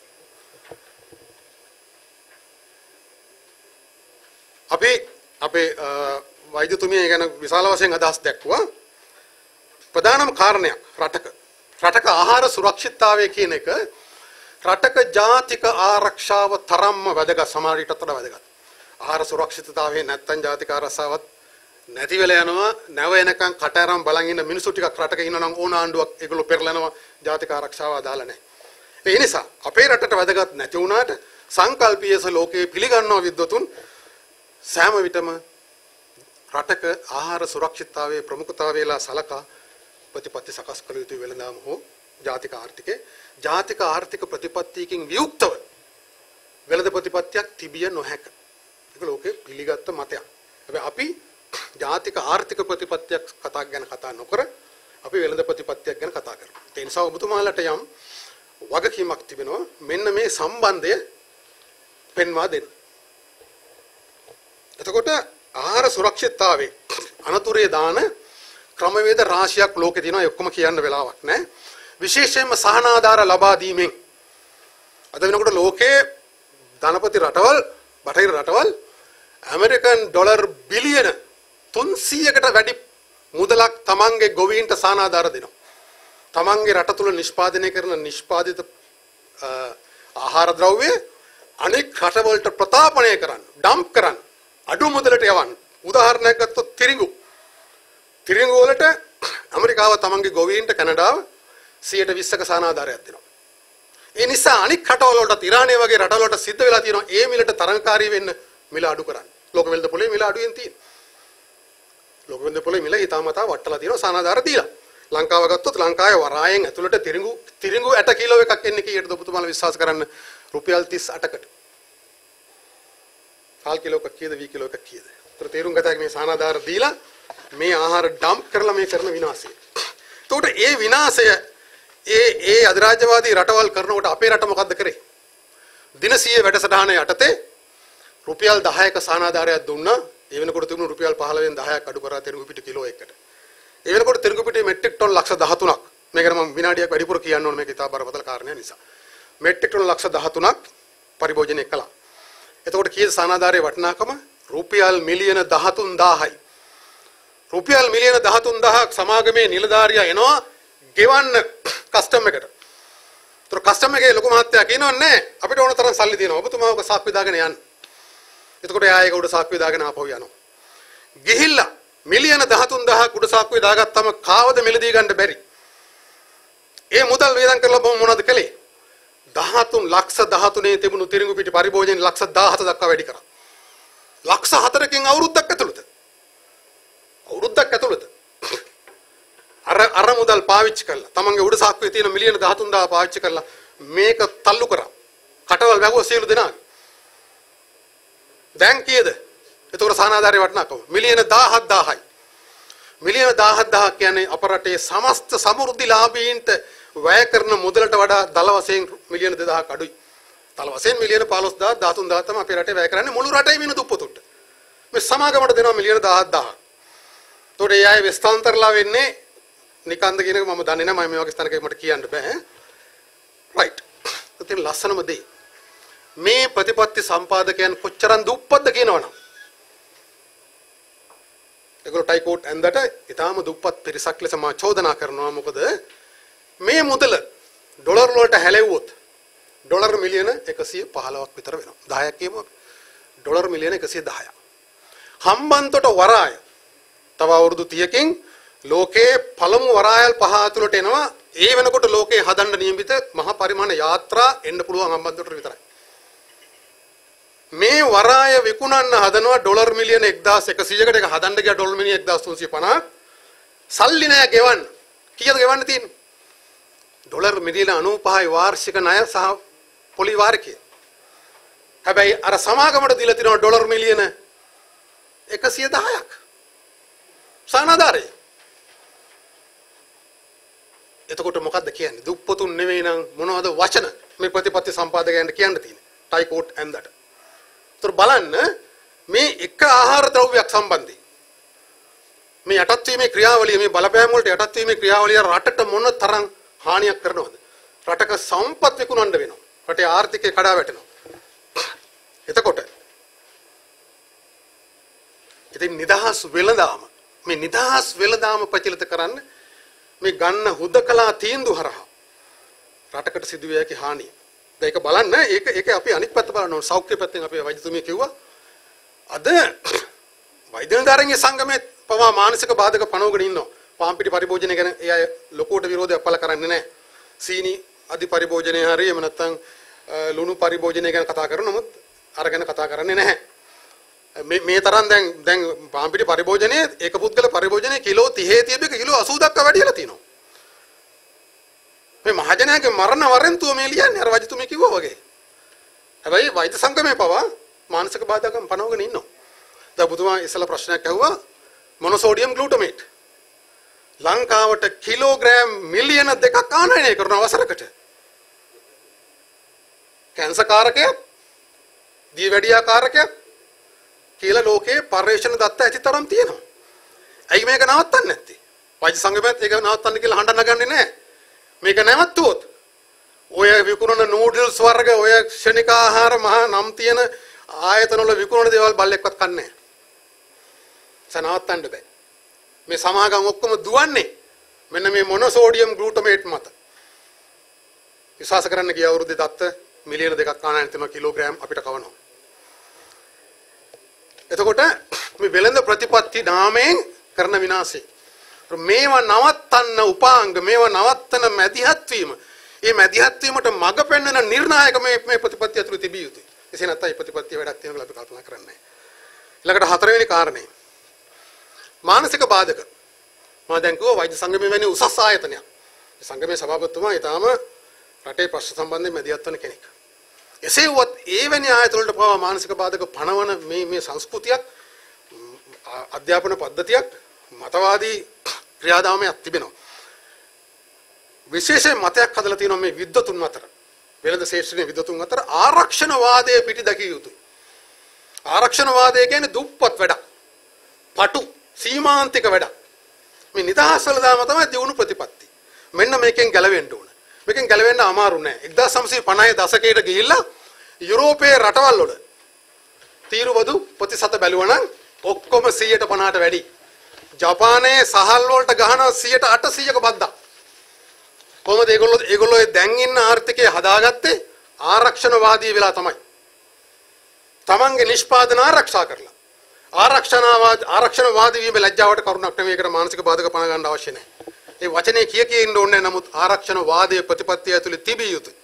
අපේ වෛද්‍යතුමිය ගැන විශාල වශයෙන් අදහස් දැක්වුවා. ප්‍රධානම කාරණයක් රටක ආහාර සුරක්ෂිතතාවය කියන එක රටක ජාතික ආරක්ෂාව තරම්ම වැදගත්, සමාජයටත් වඩා වැදගත්. ආහාර සුරක්ෂිතතාවය නැත්තම් ජාතික ආරක්ෂාවත් නැති වෙලා යනවා. නැව එනකන් කට අරන් බලන් ඉන්න මිනිස්සු ටිකක් රටක ඉන්නවා නම් ඕන ආණ්ඩුවක් ඒගොල්ලෝ පෙරලනවා. ජාතික ආරක්ෂාව අදාළ නැහැ. ඒ නිසා අපේ රටට වැදගත් නැති වුණාට සංකල්පීයස ලෝකයේ පිළිගන්නවා විද්වතුන් සෑම විටම රටක ආහාර සුරක්ෂිතතාවයේ ප්‍රමුඛතාවයලා සලකා ප්‍රතිපත්ති සකස් කළ යුතු වෙලඳාම හෝ ජාතික ආර්ථික ප්‍රතිපත්තියකින් වියුක්තව වෙළඳ ප්‍රතිපත්තියක් තිබිය නොහැක. ඒක ලෝකේ පිළිගත් මතයක්. හැබැයි අපි ජාතික ආර්ථික ප්‍රතිපත්තියක් කතා නොකර අපි වෙළඳ ප්‍රතිපත්තියක් ගැන කතා කරනවා. ඒ නිසා ඔබතුමාලට යම් වගකීමක් තිබෙනවා මෙන්න මේ සම්බන්ධය පෙන්වා දෙන්න. එතකොට ආහාර සුරක්ෂිතතාවේ අනතුරේ දාන ක්‍රමවේද රාශියක් ලෝකේ තියෙනවා. ඔක්කොම කියන්න වෙලාවක් නැහැ. විශේෂයෙන්ම සහනාධාර ලබා දීමෙන් අද වෙනකොට ලෝකයේ ධනපති රටවල්, බටහිර රටවල් ඇමරිකන් ඩොලර් බිලියන 300කට වැඩි මුදලක් තමන්ගේ ගොවීන්ට සහනාධාර දෙනවා. තමන්ගේ රට තුල නිෂ්පාදනය කරන නිෂ්පාදිත ආහාර ද්‍රව්‍ය අනෙක් රටවලට ප්‍රතාපණය කරන්න, ඩම්ප් කරන්න, අඩු මුදලට යවන්න. උදාහරණයක් ගත්තොත් තිරිඟු වලට ඇමරිකාව තමන්ගේ ගොවීන්ට කැනඩාව 120ක සහනාධාරයක් දෙනවා. ඒ නිසා අනික් රටවල වලට ඉරානය වගේ රටවල වලට සිද්ධ වෙලා තියෙනවා ඒ මිලට තරංකාරී වෙන්න මිල අඩු කරන්න. ලෝක වෙළඳ පොලේ මිල අඩුවෙන් තියෙන. ලෝක වෙළඳ පොලේ මිල ඊටමතා වටලා තියෙනවා සහනාධාර දීලා. ලංකාව ගත්තොත් ලංකාවේ වරායෙන් ඇතුළට තිරිඟු 8 කිලෝ එකක් එන්නේ කීයටද ඔබතුමාලා විශ්වාස කරන්න? රුපියල් 38කට. කාල් කිලෝ එකක් කීයද? වී කිලෝ එකක් කීයද? ඒතර තේරුම් ගත හැකි මේ සහනාධාර දීලා මේ ආහාර ඩම්ප් කරලා මේ කරන විනාශය. එතකොට ඒ විනාශය ඒ අධිරාජ්‍යවාදී රටවල් කරනකොට අපේ රට මොකද්ද කරේ? දින 100 වැඩසටහන යටතේ රුපියල් 10ක සහනාධාරයක් දුන්නා. ඒ වෙනකොට තිබුණු රුපියල් 15න් 10ක් අඩු කරා තිරිඟු පිට කිලෝ එකකට. ඒ වෙනකොට තිරිඟු පිටේ මෙට්‍රික් ටොන් ලක්ෂ 13ක්. මේකට මම විනාඩියක් වැඩිපුර කියන්න ඕන මේක ඉතා බරපතල කාරණයක් නිසා. මෙට්‍රික් ටොන් ලක්ෂ 13ක් පරිභෝජනය කළා. එතකොට කීයද සහනාධාරයේ වටිනාකම? රුපියල් මිලියන 13000යි. රුපියල් මිලියන 13000ක් සමාගමේ නිලධාරියා එනවා ගෙවන්න කස්ටම් එකට. ඒතර කස්ටම් එකේ ලොකු මහත්තයා කියනවා නෑ අපිට ඕන තරම් සල්ලි තියෙනවා. ඔබතුමා ඔක සාක්කුව දාගෙන යන්න. එතකොට එයා ඒක උඩ සාක්කුව දාගෙන ආපහු යනවා. ගිහිල්ලා මිලියන 13000ක් උඩ සාක්කුවේ දාගත්තම කාවද මිලදී ගන්න බැරි. ඒ මුදල් වේදම් කරලා මොනවද කළේ? 13 ලක්ෂ 13 තිබුණු තිරිඟු පිටි පරිභෝජන ලක්ෂ 17 දක්වා වැඩි කරා. ලක්ෂ 4කින් අවුරුද්දක් ඇතුළත. අර මුදල් පාවිච්චි කරලා තමන්ගේ උඩ සාක්කුවේ තියෙන මිලියන 13000 පාවිච්චි කරලා මේක තල්ලු කරා. කටවල් වැගුව සියලු දෙනාගේ. දැන් කීයද? එතකොට සහනාධාරයේ වටිනාකම මිලියන 17000යි. මිලියන 17000 කියන්නේ අප රටේ සමස්ත සමෘද්ධිලාභීන්ට වැය කරන මුදලට වඩා දල වශයෙන් මිලියන 2000ක් අඩුයි. දල වශයෙන් මිලියන 15000 13000 තමයි අපේ රටේ වැය කරන්නේ මුළු රටේ මිනිහ දුප්පතුන්ට. මේ සමාගමට දෙනවා මිලියන 10000ක්. ඒතකොට ඒ අය වෙස්තාන්තරලා වෙන්නේ නිකන්ද කියන එක මම දන්නේ නැහැ. මම මේ වගේ ස්ථානයක මට කියන්න බෑ. රයිට්. ඒත් ලස්සනම දේ. මේ ප්‍රතිපත්ති සම්පාදකයන් කොච්චරම් දුප්පත්ද කියනවනම්. ඒගොල්ලෝ ටයිකෝට් ඇඳට ඊටාම දුප්පත් පිරිසක් ලෙස මා චෝදනා කරනවා. මොකද මේ මුදල ඩොලර් වලට හැලෙව්වොත් ඩොලර් මිලියන 115ක් විතර වෙනවා. 10ක් කියමු. ඩොලර් මිලියන 110ක්. හම්බන්තොට වරාය තව අවුරුදු 30කින් ලෝකයේ පළමු වරායල් 5 ඇතුළට එනවා. ඒ වෙනකොට ලෝකේ හදන්න නියමිත මහා පරිමාණ යාත්‍රා එන්න පුළුවන් හම්බන්තොට විතරයි. මේ වරාය විකුණන්න හදනවා ඩොලර් මිලියන 1100කට. ඒක හදන්න ගියා ඩොලර් මිලියන 1350ක්. සල්ලි නෑ ගෙවන්න. කීයද ගෙවන්න තියෙන්නේ? ඩොලර් මිලියන 95යි වාර්ෂික ණය සහ පොලි වාරිකය. හැබැයි අර සමාගමට දීලා තියෙනවා ඩොලර් මිලියන 110ක්. සානාදාරය. එතකොට මොකද්ද කියන්නේ? දුප්පතුන් නෙවෙයි නම් මොනවද වචන මේ ප්‍රතිපත්ති සම්පාදකයන්ට කියන්න තියෙන්නේ? ටයිකෝට් ඇන්දට. ඒතර බලන්න මේ එක ආහාර ද්‍රව්‍යයක් සම්බන්ධයෙන් මේ යටත් වීමේ ක්‍රියාවලිය මේ බලපෑම් වලට යටත් වීමේ ක්‍රියාවලිය රටට මොන තරම් හානියක් කරනවද? රටක සම්පත් විකුණන්න වෙනවා. රටේ ආර්ථිකය කඩා වැටෙනවා. එතකොට ඉතින් නිදහස් වෙළඳාම ප්‍රචලිත කරන්න මේ ගන්න හුදකලා තීන්දුව හරහා රටකට සිදුවිය හැකි හානිය. දැන් ඒක බලන්න ඒක අපි අනිත් පැත්ත බලන්න ඕන. සෞඛ්‍ය පැත්තෙන් අපේ වෛද්‍යතුමිය කිව්වා අද වෛද්‍ය නිලධාරීන්ගේ සංගමයේ පවා මානසික බාධක පනවගෙන ඉන්නවා. පාන් පිටි පරිභෝජනය ගැන ඒ අය ලොකුවට විරෝධයක් පළ කරන්නේ නැහැ. සීනි අධි පරිභෝජනය හරි එහෙම නැත්නම් ලුණු පරිභෝජනය ගැන කතා කරනවා. නමුත් අර ගැන කතා කරන්නේ නැහැ. මේ තරම් දැන් පාන් පිටි පරිභෝජනයේ ඒක පුද්ගල පරිභෝජනයේ කිලෝ 30 තියබෙක කිලෝ 80 දක්වා වැඩිලා තියෙනවා. මේ මහජනයාගේ මරණ වරෙන්තුව මේ ලියන්නේ අර වෛද්‍යතුමිය කිව්වා වගේ. හැබැයි වෛද්‍ය සංගමේ පවා මානසික බාධකම් පනවගෙන ඉන්නවා. දැන් පුතුමා ඉස්සලා ප්‍රශ්නයක් ඇහුවා මොනෝසෝඩියම් ග්ලූටමේට් ලංකාවට කිලෝග්‍රෑම් මිලියන 2ක් ආනයනය කරන අවසරකට. කැන්සර් කාරකයක්, දියවැඩියා කාරකයක් කියලා ලෝකේ පර්යේෂණ දත්ත ඇති තරම් තියෙනවා. ඇයි මේක නවත්තන්නේ නැත්තේ? වෛද්‍ය සංගමයත් ඒක නවත්තන්න කියලා හඬ නගන්නේ නැහැ. මේක නැවතුවොත් ඔය විකුණන නූඩල්ස් වර්ග ඔය ක්ෂණික ආහාර මහා නම් තියෙන ආයතන වල විකුණන දේවල් බල්ලෙක්වත් කන්නේ නැහැ. සනවත්තන්න බෑ. මේ සමාගම් ඔක්කොම දුවන්නේ මෙන්න මේ මොනෝසෝඩියම් ග්ලූටමේට් මත. විශ්වාස කරන්න ගිය අවුරුද්දේ දත්ත මිලියන 2ක් ආනයනය කරන කිලෝග්‍රෑම් අපිට කවනවා. එතකොට මේ වෙළඳ ප්‍රතිපත්ති නාමයෙන් කරන විනාශය මේවා නවත්තන්න උපාංග මේවා නවත්තන මැදිහත් වීම මේ මැදිහත් වීමට මඟ පෙන්වන නිර්ණායක මේ ප්‍රතිපත්ති ඇතුළේ තිබිය යුතුයි. එසේ නැත්නම් මේ ප්‍රතිපත්තිය වැඩක් තියෙනවා කියලා අපි කල්පනා කරන්නේ නැහැ. ඊළඟට හතරවෙනි කාරණේ මානසික බාධක. මම දැන් කිව්වා වෛද්‍ය සංගමයේ වැනි උසස් ආයතනයක්. මේ සංගමේ සභාපතිතුමා ඊටාම රටේ ප්‍රශ්න සම්බන්ධයෙන් මැදිහත් වන කෙනෙක්. එසේ වුවත් ඒ වැනි ආයතන වලට පවා මානසික බාධක පනවන මේ සංස්කෘතියක් අධ්‍යාපන පද්ධතියක් මතවාදී ක්‍රියාදාමයක් තිබෙනවා. විශේෂ මතයක් හදලා තියෙනවා මේ විද්වතුන් අතර. වෙළඳ ශේෂ්ත්‍රයේ විද්වතුන් අතර ආරක්ෂණවාදයේ පිටි දකිය යුතුයි. ආරක්ෂණවාදය කියන්නේ දුප්පත් වැඩක්. පටු සීමාන්තික වැඩක්. මේ නිදහස් වෙළඳාම තමයි දියුණු ප්‍රතිපත්ති. මෙන්න මේකෙන් ගැලවෙන්න ඕන. මේකෙන් ගැලවෙන්න අමාරු නෑ. 1950 දශකයට ගිහිල්ලා යුරෝපයේ රටවල් වල තීරුබදු ප්‍රතිශත බැලුවා නම් ඔක්කොම 150ට වැඩි. ජපානයේ සහල් වලට ගහනවා 800ක බද්දා. කොහොමද ඒගොල්ලෝ දැන් ඉන්න ආර්ථිකය හදාගත්තේ ආරක්ෂණවාදී වෙලා තමයි. තමන්ගේ නිෂ්පාදන ආරක්ෂා කරලා. ආරක්ෂණවාදී වීම ලැජ්ජාවට කරුණක් නෙවෙයි. ඒකට මානසික බාධක පණ ගන්න අවශ්‍ය නැහැ. ඒ වචනේ කිය ඉන්න ඕනේ. නමුත් ආරක්ෂණවාදයේ ප්‍රතිපත්තිය ඇතුලේ තිබිය යුතුයි.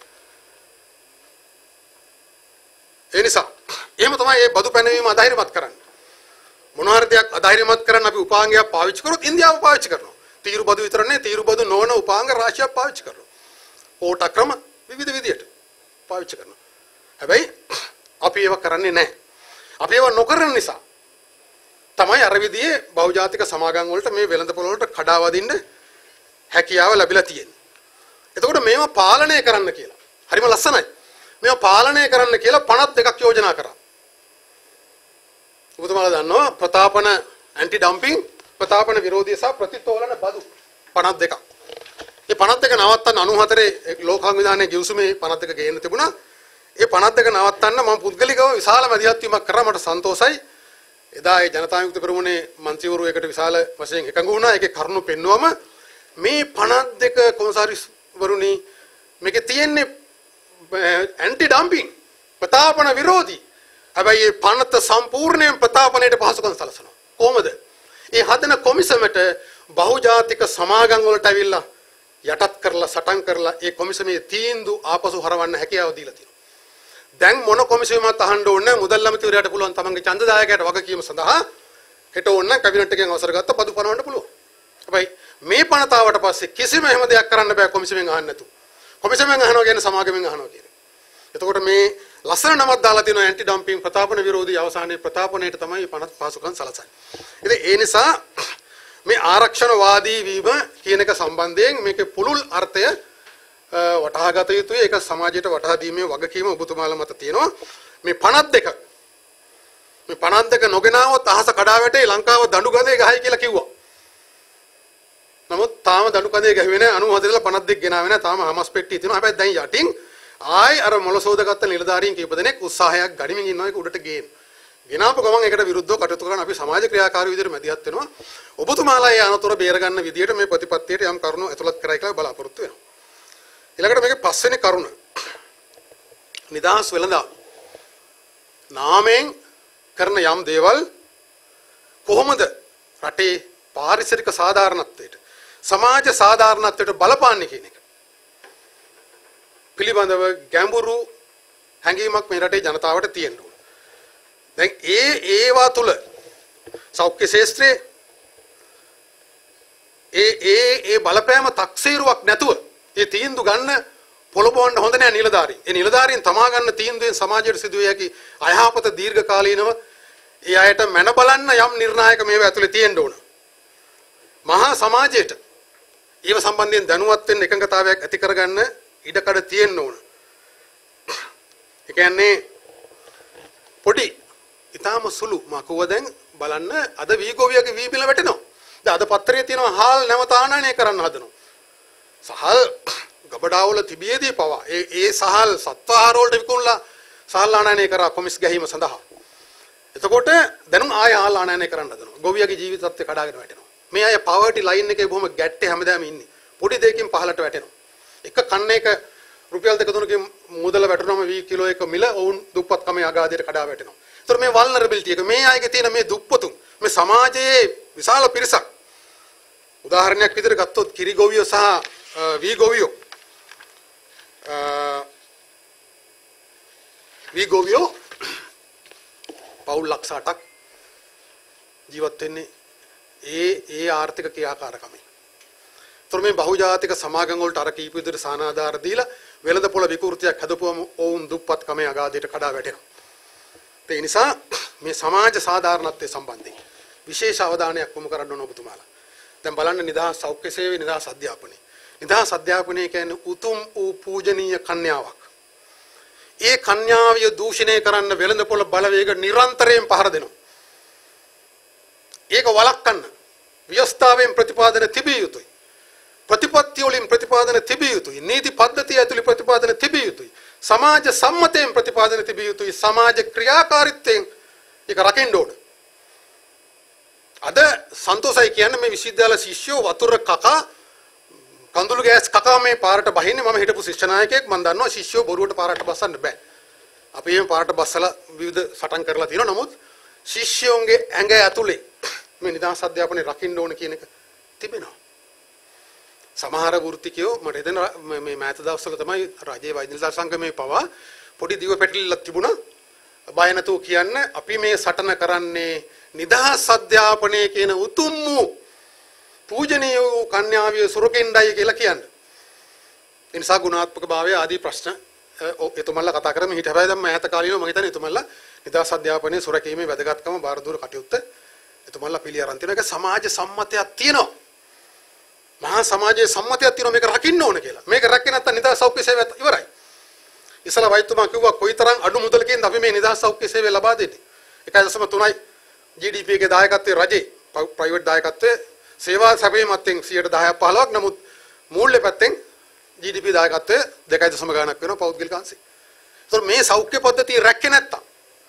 ඒ නිසා එහෙම තමයි මේ බදු පැනවීම අධෛර්යමත් කරන්නේ. මොන හරි දෙයක් අධෛර්යමත් කරන්න අපි උපාංගයක් පාවිච්චි කරොත් ඉන්දියාව පාවිච්චි කරනවා. තීරුබදු විතර නෙවෙයි තීරුබදු නොවන උපාංග රාශියක් පාවිච්චි කරනවා. ඕට ක්‍රම විවිධ විදියට පාවිච්චි කරනවා. හැබැයි අපි ඒව කරන්නේ නැහැ. අපි ඒව නොකරන නිසා තමයි අර විදිහේ බහුජාතික සමාගම් වලට මේ වෙළඳපොළ වලට කඩා වදින්න හැකියාව ලැබිලා තියෙන්නේ. එතකොට මේවා පාලනය කරන්න කියලා. හරිම ලස්සනයි. මේවා පාලනය කරන්න කියලා 52ක් යෝජනා කරා. ඔබතුමාලා දන්නවා ප්‍රතාපන ඇන්ටි ඩම්පින් ප්‍රතාපන විරෝධී සහ ප්‍රතිතෝලන බදු 52ක්. මේ 52 නවත්තන්න 94 ලෝක සංවිධානයේ ගිවිසුමේ 52 ගේන්න තිබුණා. ඒ 52 නවත්තන්න මම පුද්ගලිකව විශාල මැදිහත් වීමක් කරා. මට සන්තෝෂයි. එදා ඒ ජනතා විමුක්ති පෙරමුණේ මන්ත්‍රීවරු එකට විශාල වශයෙන් එකඟ වුණා. ඒකේ කරුණු පෙන්වුවම මේ 52 කොමසාරිස් වරුනි මේකේ තියෙන්නේ ඇන්ටි ඩම්පින් ප්‍රතාපන විරෝධී. හැබැයි මේ පනත සම්පූර්ණයෙන් ප්‍රතාපනයට පහසුකම් සලසනවා. කොහොමද? ඒ හදන කොමිසමට බහුජාතික සමාගම් වලට ඇවිල්ලා යටත් කරලා සටන් කරලා ඒ කොමිසමේ තීන්දුව ආපසු හරවන්න හැකියාව දීලා තියෙනවා. දැන් මොන කොමිසමක් අහන්න ඕනේ මුදල් ඇමතිවරයාට පුළුවන් තමන්ගේ ඡන්දදායකයාට වගකීම සඳහා හෙට ඕන කැබිනට් එකෙන් අවසර ගත්ත බදු පනවන්න පුළුවන්. හැබැයි මේ පනතාවට පස්සේ කිසිම එහෙම දෙයක් කරන්න බෑ කොමිසමෙන් අහන්න නැතු. කොමිසමෙන් අහනවා කියන්නේ සමාගමෙන් අහනවා කියන්නේ. එතකොට මේ ලස්සන නමක් දාලා තියෙනවා ඇන්ටි ඩම්පින් ප්‍රතාපන විරෝධී අවසානයේ ප්‍රතාපනයට තමයි පනත් පාසුකම් සලසන්නේ. ඉතින් ඒ නිසා මේ ආරක්ෂණවාදී වීම කියන එක සම්බන්ධයෙන් මේකේ පුළුල් අර්ථය වටහාගත යුතුයි. ඒක සමාජයට වටහා දීමේ වගකීම ඔබතුමාලා මත තියෙනවා. මේ 52 මේ 52 නොගෙනාවොත් අහස කඩා වැටේ ලංකාව දඬු ගඳේ ගහයි කියලා කිව්වා. නමුත් තාම දඬු කඳේ ගහුවේ නැහැ 94 52 ගෙනාවේ නැහැ. තාම හමස් පෙට්ටිය තියෙනවා. හැබැයි දැන් යටින් ආයි අර මොළසෝදගත්ත නිලධාරීන් කීප දෙනෙක් උත්සාහයක් ගනිමින් ඉන්නවා ඒක උඩට ගේන්න. ගෙනාපු ගමන් ඒකට විරුද්ධව කටයුතු කරන අපි සමාජ ක්‍රියාකාරී විදිහට මැදිහත් වෙනවා. ඔබතුමාලා ඒ අනතුර බේරගන්න විදිහට මේ ප්‍රතිපත්තියට යම් කරුණු ඇතුළත් කරයි කියලා බලාපොරොත්තු වෙනවා. ඊළඟට මේකේ පස්වෙනි කරුණ නිදහස් වෙළඳාම නාමයෙන් කරන යම් දේවල් කොහොමද රටේ පාරිසරික සාධාරණත්වයට සමාජ සාධාරණත්වයට බලපාන්නේ කියන එක පිළිබඳව ගැඹුරු හැඟීමක් මේ රටේ ජනතාවට තියෙන්න ඕන. දැන් ඒවා තුල සෞඛ්‍ය ශාස්ත්‍රයේ ඒ බලපෑම තක්සේරුවක් නැතුව ඒ තීන්දුව ගන්න පොළඹවන්න හොඳ නෑ නිලධාරීන්. ඒ නිලධාරීන් තමා ගන්න තීන්දුවෙන් සමාජයට සිදුවේ හැකි අයහපත දීර්ඝකාලීනව ඒ අයට මැන බලන්න යම් නිර්ණායක මේවා ඇතුලේ තියෙන්න ඕන. මහා සමාජයට ඊව සම්බන්ධයෙන් දැනුවත් වෙන්න එකඟතාවයක් ඇති කරගන්න ඉඩකඩ තියෙන්න ඕන. ඒ කියන්නේ පොඩි ඊටාම සුළු මකුව දැන් බලන්න අද වීගෝවියගේ වීබිල වැටෙනවා. දැන් අද පත්‍රයේ තියෙනවා හාල් නැවත ආනයනය කරන්න හදනවා. සහල් ගබඩාවල තිබියදී පවා ඒ සහල් සත්වාහාර වලට විකුණලා සහල් ආනයනය කරා කොමිස් ගැහිම සඳහා. එතකොට දැනුම් ආය හාල් ආනයනය කරන්න හදනවා. ගොවියගේ ජීවිත තත්ත්වය කඩාගෙන වැටෙනවා. මේ අය පවර්ටි ලයින් එකේ බොහොම ගැට්ටේ හැමදාම ඉන්නේ. පොඩි දෙයකින් පහලට වැටෙනවා. එක කන්න එක රුපියල් 2-3කින් මුදල වැටුනම වී කිලෝ එක මිල වුන් දුප්පත්කමේ අගාධයට කඩා වැටෙනවා. ඒතර මේ වල්නරබිලිටි එක මේ අයගේ තියෙන මේ දුප්පතුන් මේ සමාජයේ විශාල පිරිසක් උදාහරණයක් විදිහට ගත්තොත් කිරි ගොවියෝ සහ වී ගොවියෝ පවුල් ලක්ෂ 8ක් ජීවත් වෙන්නේ ඒ ආර්ථික ක්‍රියාකාරකමෙන්. ඒතර මේ බහුජාතික සමාගම් වලට අර කීප විදිහට සානාධාර දීලා වෙළඳ පොළ විකෘතියක් හදපුවම ඔවුන් දුප්පත්කමේ අගාධයට කඩා වැටෙනවා. ඒ නිසා මේ සමාජ සාධාරණත්වයේ සම්බන්ධයෙන් විශේෂ අවධානයක් යොමු කරන්න ඕන ඔබතුමාලා. දැන් බලන්න නිදහස් සෞඛ්‍ය සේවය නිදහස් අධ්‍යාපනය. නිදහස් අධ්‍යාපනය කියන්නේ උතුම් වූ පූජනීය කන්‍යාවක්. ඒ කන්‍යාවිය දූෂණය කරන්න වෙළඳ පොළ බලවේග නිරන්තරයෙන් පහර දෙනවා. ඒක වළක්වන්න ව්‍යවස්ථාවෙන් ප්‍රතිපාදන තිබිය යුතුයි. ප්‍රතිපත්ති වලින් ප්‍රතිපාදන තිබිය යුතුයි. නීති පද්ධතිය ඇතුළේ ප්‍රතිපාදන තිබිය යුතුයි. සමාජ සම්මතයෙන් ප්‍රතිපාදන තිබිය යුතුයි. සමාජ ක්‍රියාකාරීත්වයෙන් ඒක රකින්න ඕන. අද සන්තෝෂයි කියන්නේ මේ විශ්වවිද්‍යාල ශිෂ්‍යෝ වතුර කකා කඳුළු ගෑස් කකා මේ පාරට බහින්නේ. මම හිටපු ශිෂ්‍ය නායකයෙක් මම දන්නවා ශිෂ්‍යෝ බොරුවට පාරට බස්සන්න බෑ. අපි එහෙම පාරට බස්සලා විවිධ සටන් කරලා තියෙනවා. නමුත් ශිෂ්‍යෝන්ගේ ඇඟ ඇතුලේ මේ නිදහස් අධ්‍යාපනය රකින්න ඕන කියන එක තිබෙනවා. සමහර වෘත්තිකයෝ මට හිතෙන මේ මෑත දවස්වල තමයි රාජ්‍ය වෛද්‍ය නිලධාරී සංගමේ පවා පොඩි දිව පැටලිල්ලක් තිබුණා. බය නැතුව කියන්න අපි මේ සටන කරන්නේ නිදහස් අධ්‍යාපනය කියන උතුම් වූ පූජනීය වූ කන්‍යාවිය සුරකින්නයි කියලා කියන්නේ. ඒ නිසා ගුණාත්මක භාවය ආදී ප්‍රශ්න එතුමන්ලා කතා කරමින් හිටියා. හැබැයි දැන් මෑත කාලීනව මම හිතන්නේ එතුමන්ලා නිදහස් අධ්‍යාපනයේ සුරකීමේ වැදගත්කම බාරදූර කටයුත්ත එතුමන්ලා පිළි අරන් තියෙනවා. ඒක සමාජ සම්මතයක් තියෙනවා. මහා සමාජයේ සම්මතයක් තියෙනවා මේක රකින්න ඕන කියලා. මේක රැක්කේ නැත්නම් නිදහස් සෞඛ්‍ය සේවය ඉවරයි. ඉස්සලා වෛද්‍යතුමා කිව්වා කොයිතරම් අඩු මුදලකින්ද අපි මේ නිදහස් සෞඛ්‍ය සේවය ලබා දෙන්නේ. 1.3යි GDP එකේ දායකත්වයේ රජේ ප්‍රයිවට් දායකත්වයේ සේවා සැපයීමෙන් 10%ක් 15ක් නමුත් මූල්‍ය පැත්තෙන් GDP දායකත්වයේ 2.0 ගණනක් වෙනවා පෞද්ගලික අංශේ. ඒතකොට මේ සෞඛ්‍ය පද්ධතිය රැක්කේ නැත්තම්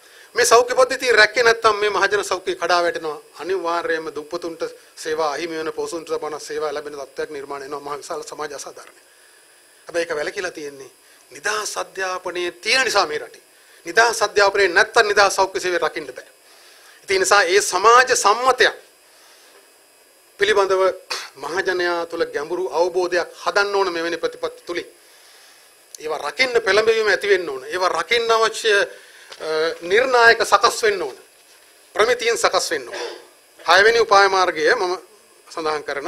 මේ මහජන සෞඛ්‍ය කඩා වැටෙනවා. අනිවාර්යයෙන්ම දුප්පතුන්ට සේවා අහිමි වෙන පොසුන්ට බන සේවා ලැබෙන තත්ත්වයක් නිර්මාණය වෙනවා මහ විශාල සමාජ අසාධාරණයි. හැබැයි ඒක වැළකීලා තියෙන්නේ නිදහස් අධ්‍යාපනයේ තියෙන නිසා මේ රටේ. නිදහස් අධ්‍යාපනයේ නැත්තම් නිදහස් සෞඛ්‍ය සේවය රකින්න බෑ. ඒ නිසා ඒ සමාජ සම්මතය පිළිබඳව මහජනයා තුළ ගැඹුරු අවබෝධයක් හදන්න ඕන මෙවැනි ප්‍රතිපත්ති තුලින්. ඒවා රකින්න පෙළඹවීම ඇති වෙන්න ඕන. ඒවා රකින්න අවශ්‍ය නිර්ණායක සකස් වෙන්න ඕන. ප්‍රමිතියෙන් සකස් වෙන්න ඕන. 6 වෙනි උපාය මාර්ගය මම සඳහන් කරන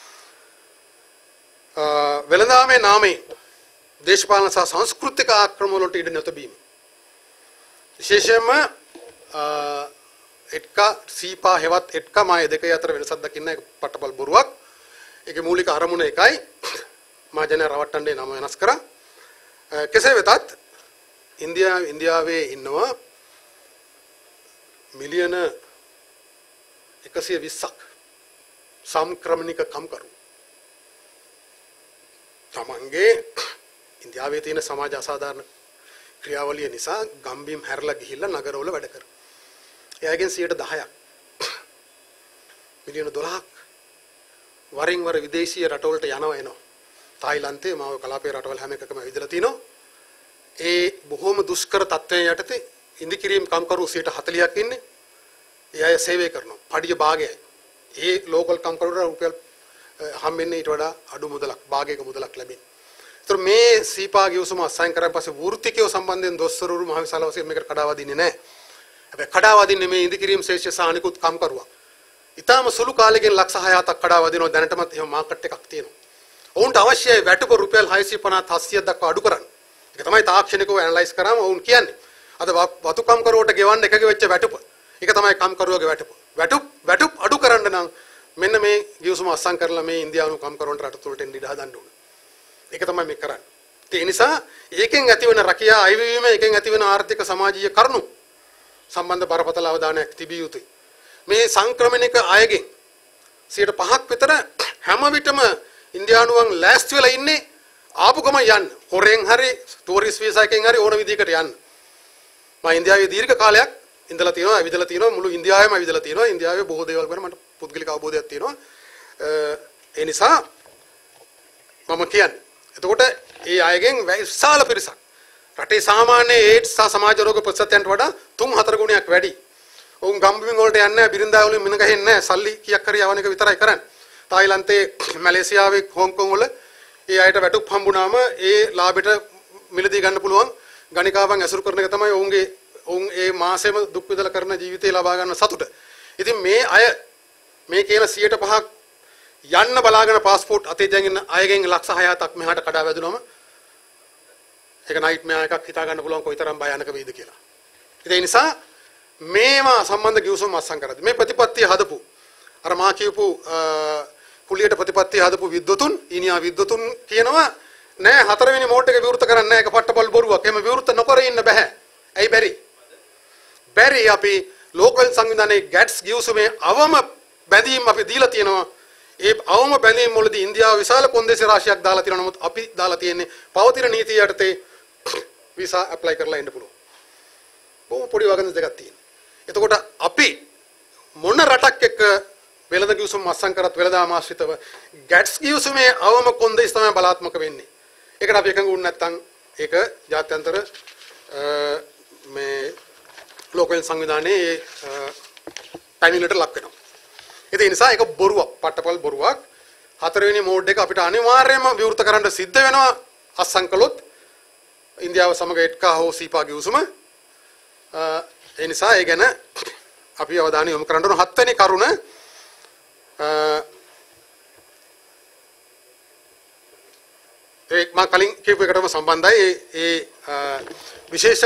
වෙළඳාමේ නාමයෙන් දේශපාලන සහ සංස්කෘතික ආක්‍රමණ වලට ඉඩ නොතැබීම. විශේෂයෙන්ම එක්කා සීපා හෙවත් එක්කා මාය දෙක අතර වෙනසක් දකින්න එක පටබල් බොරුවක්. ඒකේ මූලික අරමුණ එකයි. මහජනයා රවට්ටන්නේ නම වෙනස් කරා. කෙසේ වෙතත් ඉන්දියාවේ ඉන්නවා මිලියන 120ක් සංක්‍රමණික කම්කරු. තමන්ගේ ඉන්දියාවේ තියෙන සමාජ අසාධාරණ ක්‍රියාවලිය නිසා ගම්බිම් හැරලා ගිහිල්ලා නගරවල වැඩ කරනවා. එයාගෙන් 10%ක් මිලියන 12ක් වරින් වර විදේශීය රටවලට යනවා එනවා. තායිලන්තේ මාව කලාපයේ රටවල හැම එකකම ඇවිදලා තිනවා. ඒ බොහොම දුෂ්කර තත්ත්වයන් යටතේ ඉන්දිකිරීම් කම්කරු 40ක් ඉන්නේ. ඒ අය සේවය කරනවා. පඩිය භාගයයි. ඒ ලෝකල් කම්කරුට රුපියල් හම්බෙන්නේ ඊට වඩා අඩු මුදලක් භාගයක මුදලක් ලැබෙනවා. ඒතර මේ සීපා ගිවිසුම අසයින් කරාන් පස්සේ වෘත්තිකයෝ සම්බන්ධයෙන් දොස්තරවරු මහ විශාල වශයෙන් මේකට කඩා වදින්නේ නැහැ. හැබැයි කඩා වදින්නේ මේ ඉන්දිකිරීම් ශේෂ්‍ය සහ අනිකුත් කම්කරුවා. ඊටාම සුළු කාලෙකින් ලක්ෂ 6-7ක් කඩා වදිනවා. දැනටමත් එහෙම මාකට් එකක් තියෙනවා. ඔවුන්ට අවශ්‍යයි වැටුප රුපියල් 650 700 දක්වා අඩු කරන්න. ඒක තමයි තාක්ෂණිකව ඇනලයිස් කරාම ඔවුන් කියන්නේ. අද වතු කම්කරුවට ගෙවන්න එකගේ වෙච්ච වැටුප. ඒක තමයි කම්කරුවගේ වැටුප. වැටුප් අඩු කරන්න නම් මෙන්න මේ ගිවිසුම අත්සන් කරලා මේ ඉන්දියානු කම්කරුවන්ට රට තුළට එන්න ඉඩ හදන්න ඕන. ඒක තමයි මේ කරන්නේ. ඒ නිසා ඒකෙන් ඇතිවන රැකියා අයවීම ඒකෙන් ඇතිවන ආර්ථික සමාජීය කරුණු සම්බන්ධ බරපතල අවධානයක් තිබිය යුතුයි. මේ සංක්‍රමණික අයගෙන් 5% විතර හැම විටම ඉන්දියානුවන් ලෑස්ති වෙලා ඉන්නේ ආපු ගම යන්න. හොරෙන් හරි ටූරිස්ට් වීසා එකෙන් හරි ඕන විදිහකට යන්න. මම ඉන්දියාවේ දීර්ඝ කාලයක් ඉඳලා තියෙනවා, ඇවිදලා තියෙනවා, මුළු ඉන්දියාවෙම ඇවිදලා තියෙනවා. ඉන්දියාවේ බොහෝ දේවල් ගැන මට පුද්ගලික අවබෝධයක් තියෙනවා. ඒ නිසා මම කියන්නේ. එතකොට ඒ අයගෙන් විශාල පිරිසක් රටේ සාමාන්‍ය ඒඩ්ස් සහ සමාජ රෝග ප්‍රතිශතයන්ට වඩා 3-4 ගුණයක් වැඩි. ඔවුන් ගම්බිම් වලට යන්නේ නැහැ, බිරින්දා වලින් මින ගහන්නේ නැහැ, සල්ලි කීයක් හරි යවන එක විතරයි කරන්නේ. තායිලන්තේ, මැලේසියාවේ, හොංකොං වල ඒ අයට වැටුප් හම්බුනාම ඒ ලාභෙට මිලදී ගන්න පුළුවන් ගණිකාවන් ඇසුරු කරන එක තමයි ඔවුන් ඒ මාසෙම දුක් විඳලා කරන ජීවිතේ ලබා ගන්න සතුට. ඉතින් මේ අය මේ කියන 5% යන්න බලාගෙන પાස්පෝර්ට් අතේ දැන් අයගෙන් ලක්ෂ 6-7ක් මෙහාට කඩා වැදුනම ඒක නයිට්මෙයාර් එකක් හිතා ගන්න පුළුවන් කොයිතරම් භයානක වේද කියලා. ඒ නිසා මේවා සම්බන්ධ ගිවිසුම් අත්සන් කරද්දී මේ ප්‍රතිපත්තිය හදපු අර මා කියපු කුලියට ප්‍රතිපත්තිය හදපු විද්වතුන් ඊනියා විද්වතුන් කියනවා නෑ 4 වෙනි මෝඩ් එක විවෘත කරන්න නෑ. ඒක පට්ටපල් බොරුවක්. එහෙම විවෘත නොකර ඉන්න බෑ. ඇයි බැරි? බැරි අපි ලෝකල් සංවිධානයේ ගැට්ස් ගිවිසුමේ අවම බැඳීම් අපි දීලා තියෙනවා. ඒ අවම බැඳීම් වලදී ඉන්දියාව විශාල කොන්දේසි රාශියක් දාලා තියෙනවා. නමුත් අපි දාලා තියෙන්නේ පවතින නීතිය යටතේ වීසා ඇප්ලයි කරලා ඉන්න පුළුවන්. බොහොම පොඩි වගන්ති දෙකක් තියෙනවා. එතකොට අපි මොන රටක් එක්ක වෙළඳ ගිවිසුම් අත්සන් කරත් වෙළඳාම ආශ්‍රිතව ගැට්ස් ගිවිසුමේ අවම කොන්දේසි තමයි බලාත්මක වෙන්නේ. ඒකට අපි එකඟ වුණ නැත්නම් ඒක ජාත්‍යන්තර මේ ලෝකල් සංවිධානයේ පැමිණිල්ලට ලක් වෙනවා. ඒ නිසා ඒක බොරුවක්, පට්ටපල් බොරුවක්. 4 වෙනි මෝඩ් එක අපිට අනිවාර්යයෙන්ම විවෘත කරන්න සිද්ධ වෙනවා අත්සන් කළොත් ඉන්දියාව සමග එක්කා හෝ සීපා ගිවිසුම. ඒ නිසා ඒ ගැන අපි අවධානය යොමු කරන්න ඕන. 7 වෙනි කරුණ මා කලින් කියපු එකටම සම්බන්ධයි. ඒ විශේෂ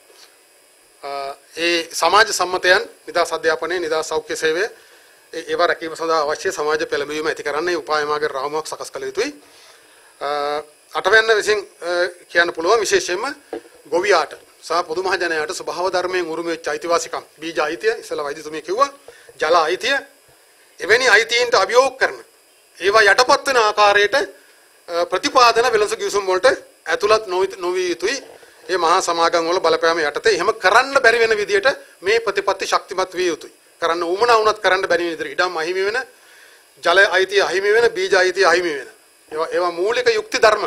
ඒ සමාජ සම්මතයන් නිදහස් අධ්‍යාපනයේ නිදහස් සෞඛ්‍ය සේවය ඒවා රැකීම සඳහා අවශ්‍ය සමාජ පෙළඹවීම ඇති කරන්නේ උපාය මාර්ග රාමුවක් සකස් කළ යුතුයි. අටවැන්න විසින් කියන්න පුළුවන් විශේෂයෙන්ම ගොවියාට සහ පොදු මහ ජනයාට ස්වභාව ධර්මයෙන් උරුම වෙච්ච අයිතිවාසිකම් බීජ අයිතිය ඉස්සලා වෛද්‍යතුමිය කිව්වා ජල අයිතිය එවැනි අයිතීන්ට අභියෝග කරන ඒවා යටපත් වෙන ආකාරයට ප්‍රතිපාදන වෙළඳ ගිවිසුම් වලට ඇතුළත් නොවිය යුතුයි. මේ මහා සමාගම් වල බලපෑම යටතේ එහෙම කරන්න බැරි වෙන විදියට මේ ප්‍රතිපත්ති ශක්තිමත් විය යුතුයි. කරන්න උමනා වුණත් කරන්න බැරි වෙන විදියට ඉඩම් අහිමි වෙන, ජල අයිතිය අහිමි වෙන, බීජ අයිතිය අහිමි වෙන. ඒවා මූලික යුක්ති ධර්ම.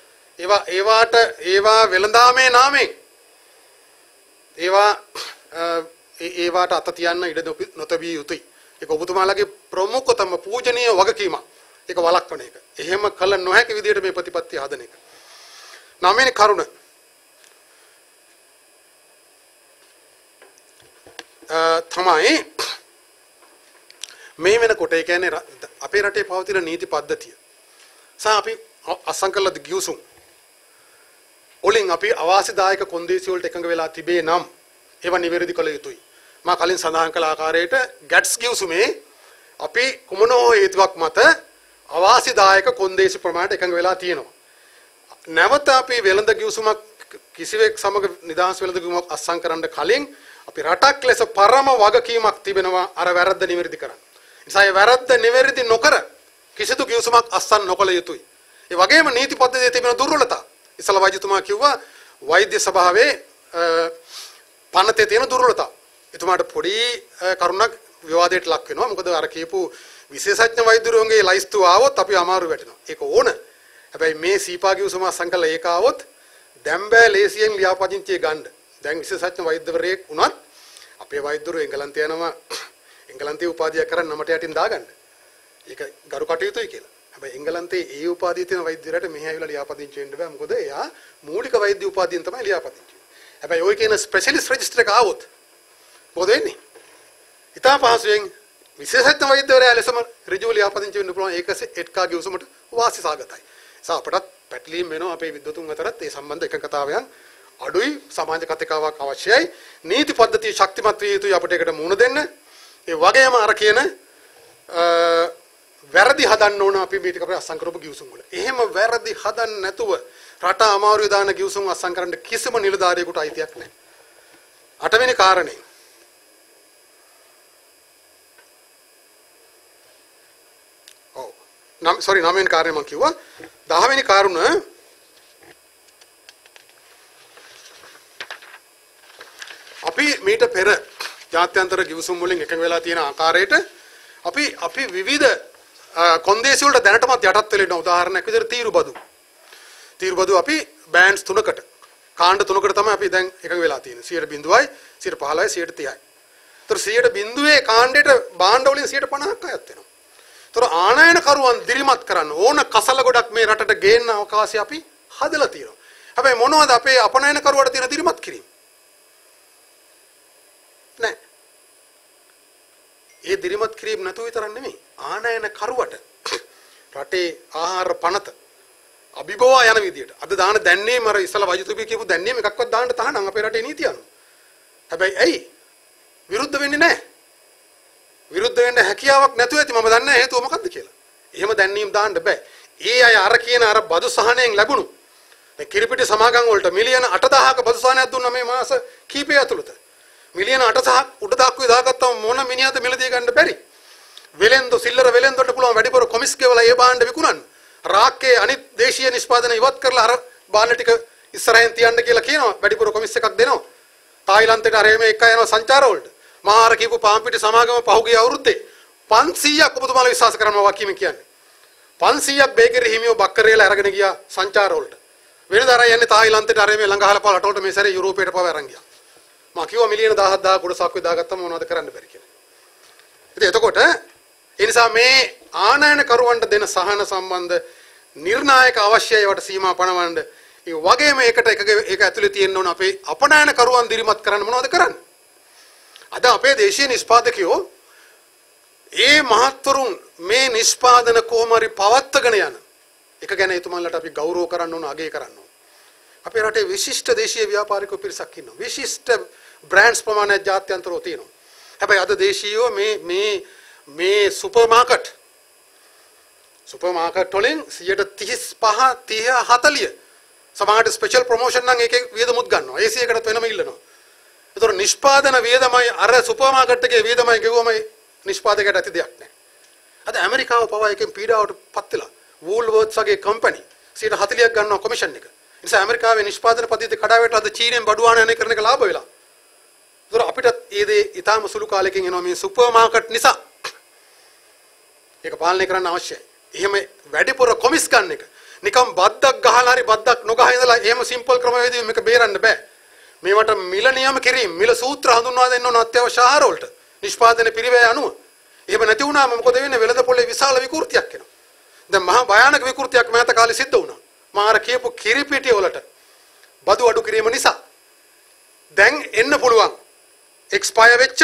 ඒවා වෙළඳාමේ නාමයෙන් ඒවාට අත තියන්න ඉඩ නොතැබිය යුතුයි. ඒක ඔබතුමාලගේ ප්‍රමුඛතම පූජනීය වගකීමක්. ඒක වළක්වන එක. එහෙම කළ නොහැකි විදියට මේ ප්‍රතිපත්තිය හදන එක. 9වෙනි කරුණ තමයි මේ වෙනකොට ඒ කියන්නේ අපේ රටේ පවතින නීති පද්ධතිය සහ අපි අසං කළ ගිවිසුම් වලින් අපි අවාසිදායක කොන්දේසි වලට එකඟ වෙලා තිබේ නම් ඒවා නිවැරදි කළ යුතුයි. මා කලින් සඳහන් කළ ආකාරයට ගැට්ස් ගිවිසුමේ අපි කුමන හෝ හේතුවක් මත අවාසිදායක කොන්දේසි ප්‍රමාණයට එකඟ වෙලා තියෙනවා. නැවත අපි වෙළඳ ගිවිසුමක් කිසිවෙක් සමග නිදහස් වෙළඳ ගිවිසුමක් අත්සන් කරන්න කලින් අපි රටක් ලෙස පරම වගකීමක් තිබෙනවා අර වැරද්ද නිවැරදි කරන්න. නිසා ඒ වැරද්ද නිවැරදි නොකර කිසිදු ගිවිසුමක් අත්සන් නොකළ යුතුයි. ඒ වගේම නීති පද්ධතියේ තිබෙන දුර්වලතා. ඉස්සලා වෛද්‍යතුමා කිව්වා වෛද්‍ය සභාවේ පනතේ තියෙන දුර්වලතා. එතුමාට පොඩි කරුණක් විවාදයට ලක් වෙනවා. මොකද අර කියපු විශේෂඥ වෛද්‍යවරුන්ගේ ලයිස්තුව ආවොත් අපි අමාරු වැටෙනවා. ඒක ඕන. හැබැයි මේ සීපා ගිවිසුම සංකල්ප ඒක ආවොත් දැන් බෑ ලේසියෙන් ලියාපදිංචිය ගන්න. දැන් විශේෂඥ වෛද්‍යවරයෙක් වුණත් අපේ වෛද්‍යවරු එංගලන්තේ යනවා එංගලන්තේ උපාධිය කරන් නමට යටින් දාගන්න. ඒක ගරු කටයුතුයි කියලා. හැබැයි එංගලන්තේ ඒ උපාධිය තියෙන වෛද්‍යවරයාට මෙහි ආවිලා ලියාපදිංචි වෙන්න බෑ. මොකද එයා මූලික වෛද්‍ය උපාධියෙන් තමයි ලියාපදිංචි වෙන්නේ. හැබැයි ඔය කියන ස්පෙෂලිස්ට් රෙජිස්ටර් එක ආවොත් මොකද වෙන්නේ? ඉතා පහසුවෙන් විශේෂඥ වෛද්‍යවරයා ලෙසම ඍජුව ලියාපදිංචි වෙන්න පුළුවන්. ඒකසේ එට්කා ගිවිසුමට වාසිසහගතයි. අපටත් පැටලීම් වෙනවා අපේ විද්වතුන් අතරත් ඒ සම්බන්ධ එකඟතාවයන් අඩුයි. සමාජ කතිකාවක් අවශ්‍යයි. නීති පද්ධතිය ශක්තිමත් විය යුතුයි අපිට ඒකට මුහුණ දෙන්න. ඒ වගේම අර කියන වැරදි හදන්න ඕන අපි මේ ටික අපේ අත්සන් කරපු ගිවිසුම් වල. එහෙම වැරදි හදන්න නැතුව රට අමාරුවේ දාන ගිවිසුම් අත්සන් කරන්න කිසිම නිලධාරියෙකුට අයිතියක් නැහැ. 8 වෙනි කාරණේ sorry 9 වෙනි කාරණේ මම කිව්වා 10 වෙනි කාරුණ අපි මීට පෙර ජාත්‍යන්තර ගිවිසුම් වලින් එකඟ වෙලා තියෙන ආකාරයට අපි විවිධ කොන්දේසි වලට දැනටමත් යටත් වෙලා ඉන්න උදාහරණයක් විදිහට තීරුබදු අපි බෑන්ඩ්ස් 3කට කාණ්ඩ 3කට තමයි අපි දැන් එකඟ වෙලා තියෙන්නේ 0.0යි 0.15යි 130යි. ඒතර 100 කාණ්ඩයට භාණ්ඩ වලින් 50%ක් අයත් වෙනවා. ඒතර ආනයනකරුවන් දිරිමත් කරන්න ඕන කසල ගොඩක් මේ රටට ගේන්න අවකාශය අපි හදලා තියෙනවා. හැබැයි මොනවද අපේ අපනයනකරුවට තියෙන දිරිමත් කිරීම? නෑ. ඒ දිරිමත් කිරීම නැතුව විතරක් නෙමෙයි ආනයනකරුවට රටේ ආහාර පනත අභිබවා යන විදියට අද දාන දැන්නේම අර ඉස්සලා වෛද්‍යතුමී කියපු දැන්නේම එකක්වත් දාන්න තහනම් අපේ රටේ නීතිය අනුව. හැබැයි ඇයි විරුද්ධ වෙන්නේ නැහැ? විරුද්ධ වෙන්න හැකියාවක් නැතුව ඇති මම දන්නේ නැහැ හේතුව මොකක්ද කියලා. එහෙම දැන්නීම් දාන්න බෑ. ඒ අය අර කියන අර බදු සහනයෙන් ලැබුණු දැන් කිරිපිටි සමාගම් වලට මිලියන 8000ක බදු සහනයක් දුන්නා මේ මාස කීපය ඇතුළත. මිලියන 8000ක් උඩ දාක්කුවේ දාගත්තම මොන මිනිහද මිලදී ගන්න බැරි. වෙලෙන්දෝ සිල්ලර වෙලෙන්දොට පුළුවන් වැඩිපුර කොමිස් ගෙවලා ඒ භාණ්ඩ විකුණන්න. රාක්කේ අනිත් දේශීය නිෂ්පාදන ඉවත් කරලා අර භාණ්ඩ ටික ඉස්සරහින් තියන්න කියලා කියනවා. වැඩිපුර කොමිස් එකක් දෙනවා. තායිලන්තයට අර මේ එක යනවා සංචාර වලට. මාර කියපු පාම්පිටි සමාගම පහුගිය අවුරුද්දේ 500ක් ඔබතුමාලා විශ්වාස කරනවා වාක්‍යෙම කියන්නේ. 500ක් බේකරි හිමියෝ බක්කරේලා අරගෙන ගියා සංචාර වලට. වෙනදා අර යන්නේ තායිලන්තයට අර මේ ළඟහලපාල රටවලට මේ සැරේ යුරෝපයට පව අරන් ගියා. මම කිව්වා මිලියන 10000 කුඩ සාක්කුවේ දාගත්තම මොනවද කරන්න බැරි කියලා. ඉතින් එතකොට ඒ නිසා මේ ආනයනකරුවන්ට දෙන සහන සම්බන්ධ නිර්ණායක අවශ්‍යයි වට සීමා පනවන්න. ඒ වගේම ඒකට ඒක ඇතුලේ තියෙන්න ඕන අපේ අපනයනකරුවන් දිරිමත් කරන්න මොනවද කරන්නේ? අද අපේ දේශීය නිෂ්පාදකයෝ ඒ මහත්වරුන් මේ නිෂ්පාදන කොහොම හරි පවත්වාගෙන යන එක ගැන එතුමන්ලට අපි ගෞරව කරන්න ඕන අගය කරන්න ඕන. අපේ රටේ විශිෂ්ට දේශීය ව්‍යාපාරිකයෝ පිරිසක් ඉන්නවා. විශිෂ්ට බ්‍රෑන්ඩ්ස් ප්‍රමාණයක් ජාත්‍යන්තරව තියෙනවා. හැබැයි අද දේශීයෝ මේ සුපර් මාකට් වලින් 35 30 40 සමහරට ස්පෙෂල් ප්‍රොමෝෂන් නම් ඒකේ වියදමුත් ගන්නවා. AC එකකට වෙනම ඉල්ලනවා. ඒතර නිෂ්පාදන වියදමයි අර සුපර් මාකට් එකේ වියදමයි ගෙවුවමයි නිෂ්පාදකයට ඇති දෙයක් නැහැ. අද ඇමරිකාව පවා එකෙන් පීඩාවට පත් වෙලා වූල්වර්ත්ස් වගේ කම්පැනි 40ක් ගන්නවා කොමිෂන් එක. ඒ නිසා ඇමරිකාවේ නිෂ්පාදන පද්ධතිය කඩා වැටලා අද චීනෙන් බඩු ආනයනය කරන එක ලාභ වෙලා. ඒතර අපිට ඒ දේ ඊටාම සුළු කාලෙකින් එනවා මේ සුපර් මාකට් නිසා. ඒක පාලනය කරන්න අවශ්‍යයි. එහෙම වැඩිපුර කොමිස් ගන්න එක. නිකම් බද්දක් ගහලා හරි බද්දක් නොගහ ඉඳලා එහෙම සිම්පල් ක්‍රමවේදයෙන් මේක බේරන්න බෑ. මේවට මිල නියම කිරීම මිල සූත්‍ර හඳුන්වා දෙන්න ඕන අත්‍යවශ්‍ය ආහාර වලට නිෂ්පාදන පිරිවැය අනුව. එහෙම නැති වුණාම මොකද වෙන්නේ? වෙළඳ පොලේ විශාල විකෘතියක් එනවා. දැන් මහා භයානක විකෘතියක් මෑත කාලේ සිද්ධ වුණා. මාර කියපු කිරිපිටි වලට බදු අඩු කිරීම නිසා දැන් එන්න පුළුවන් එක්ස්පයර් වෙච්ච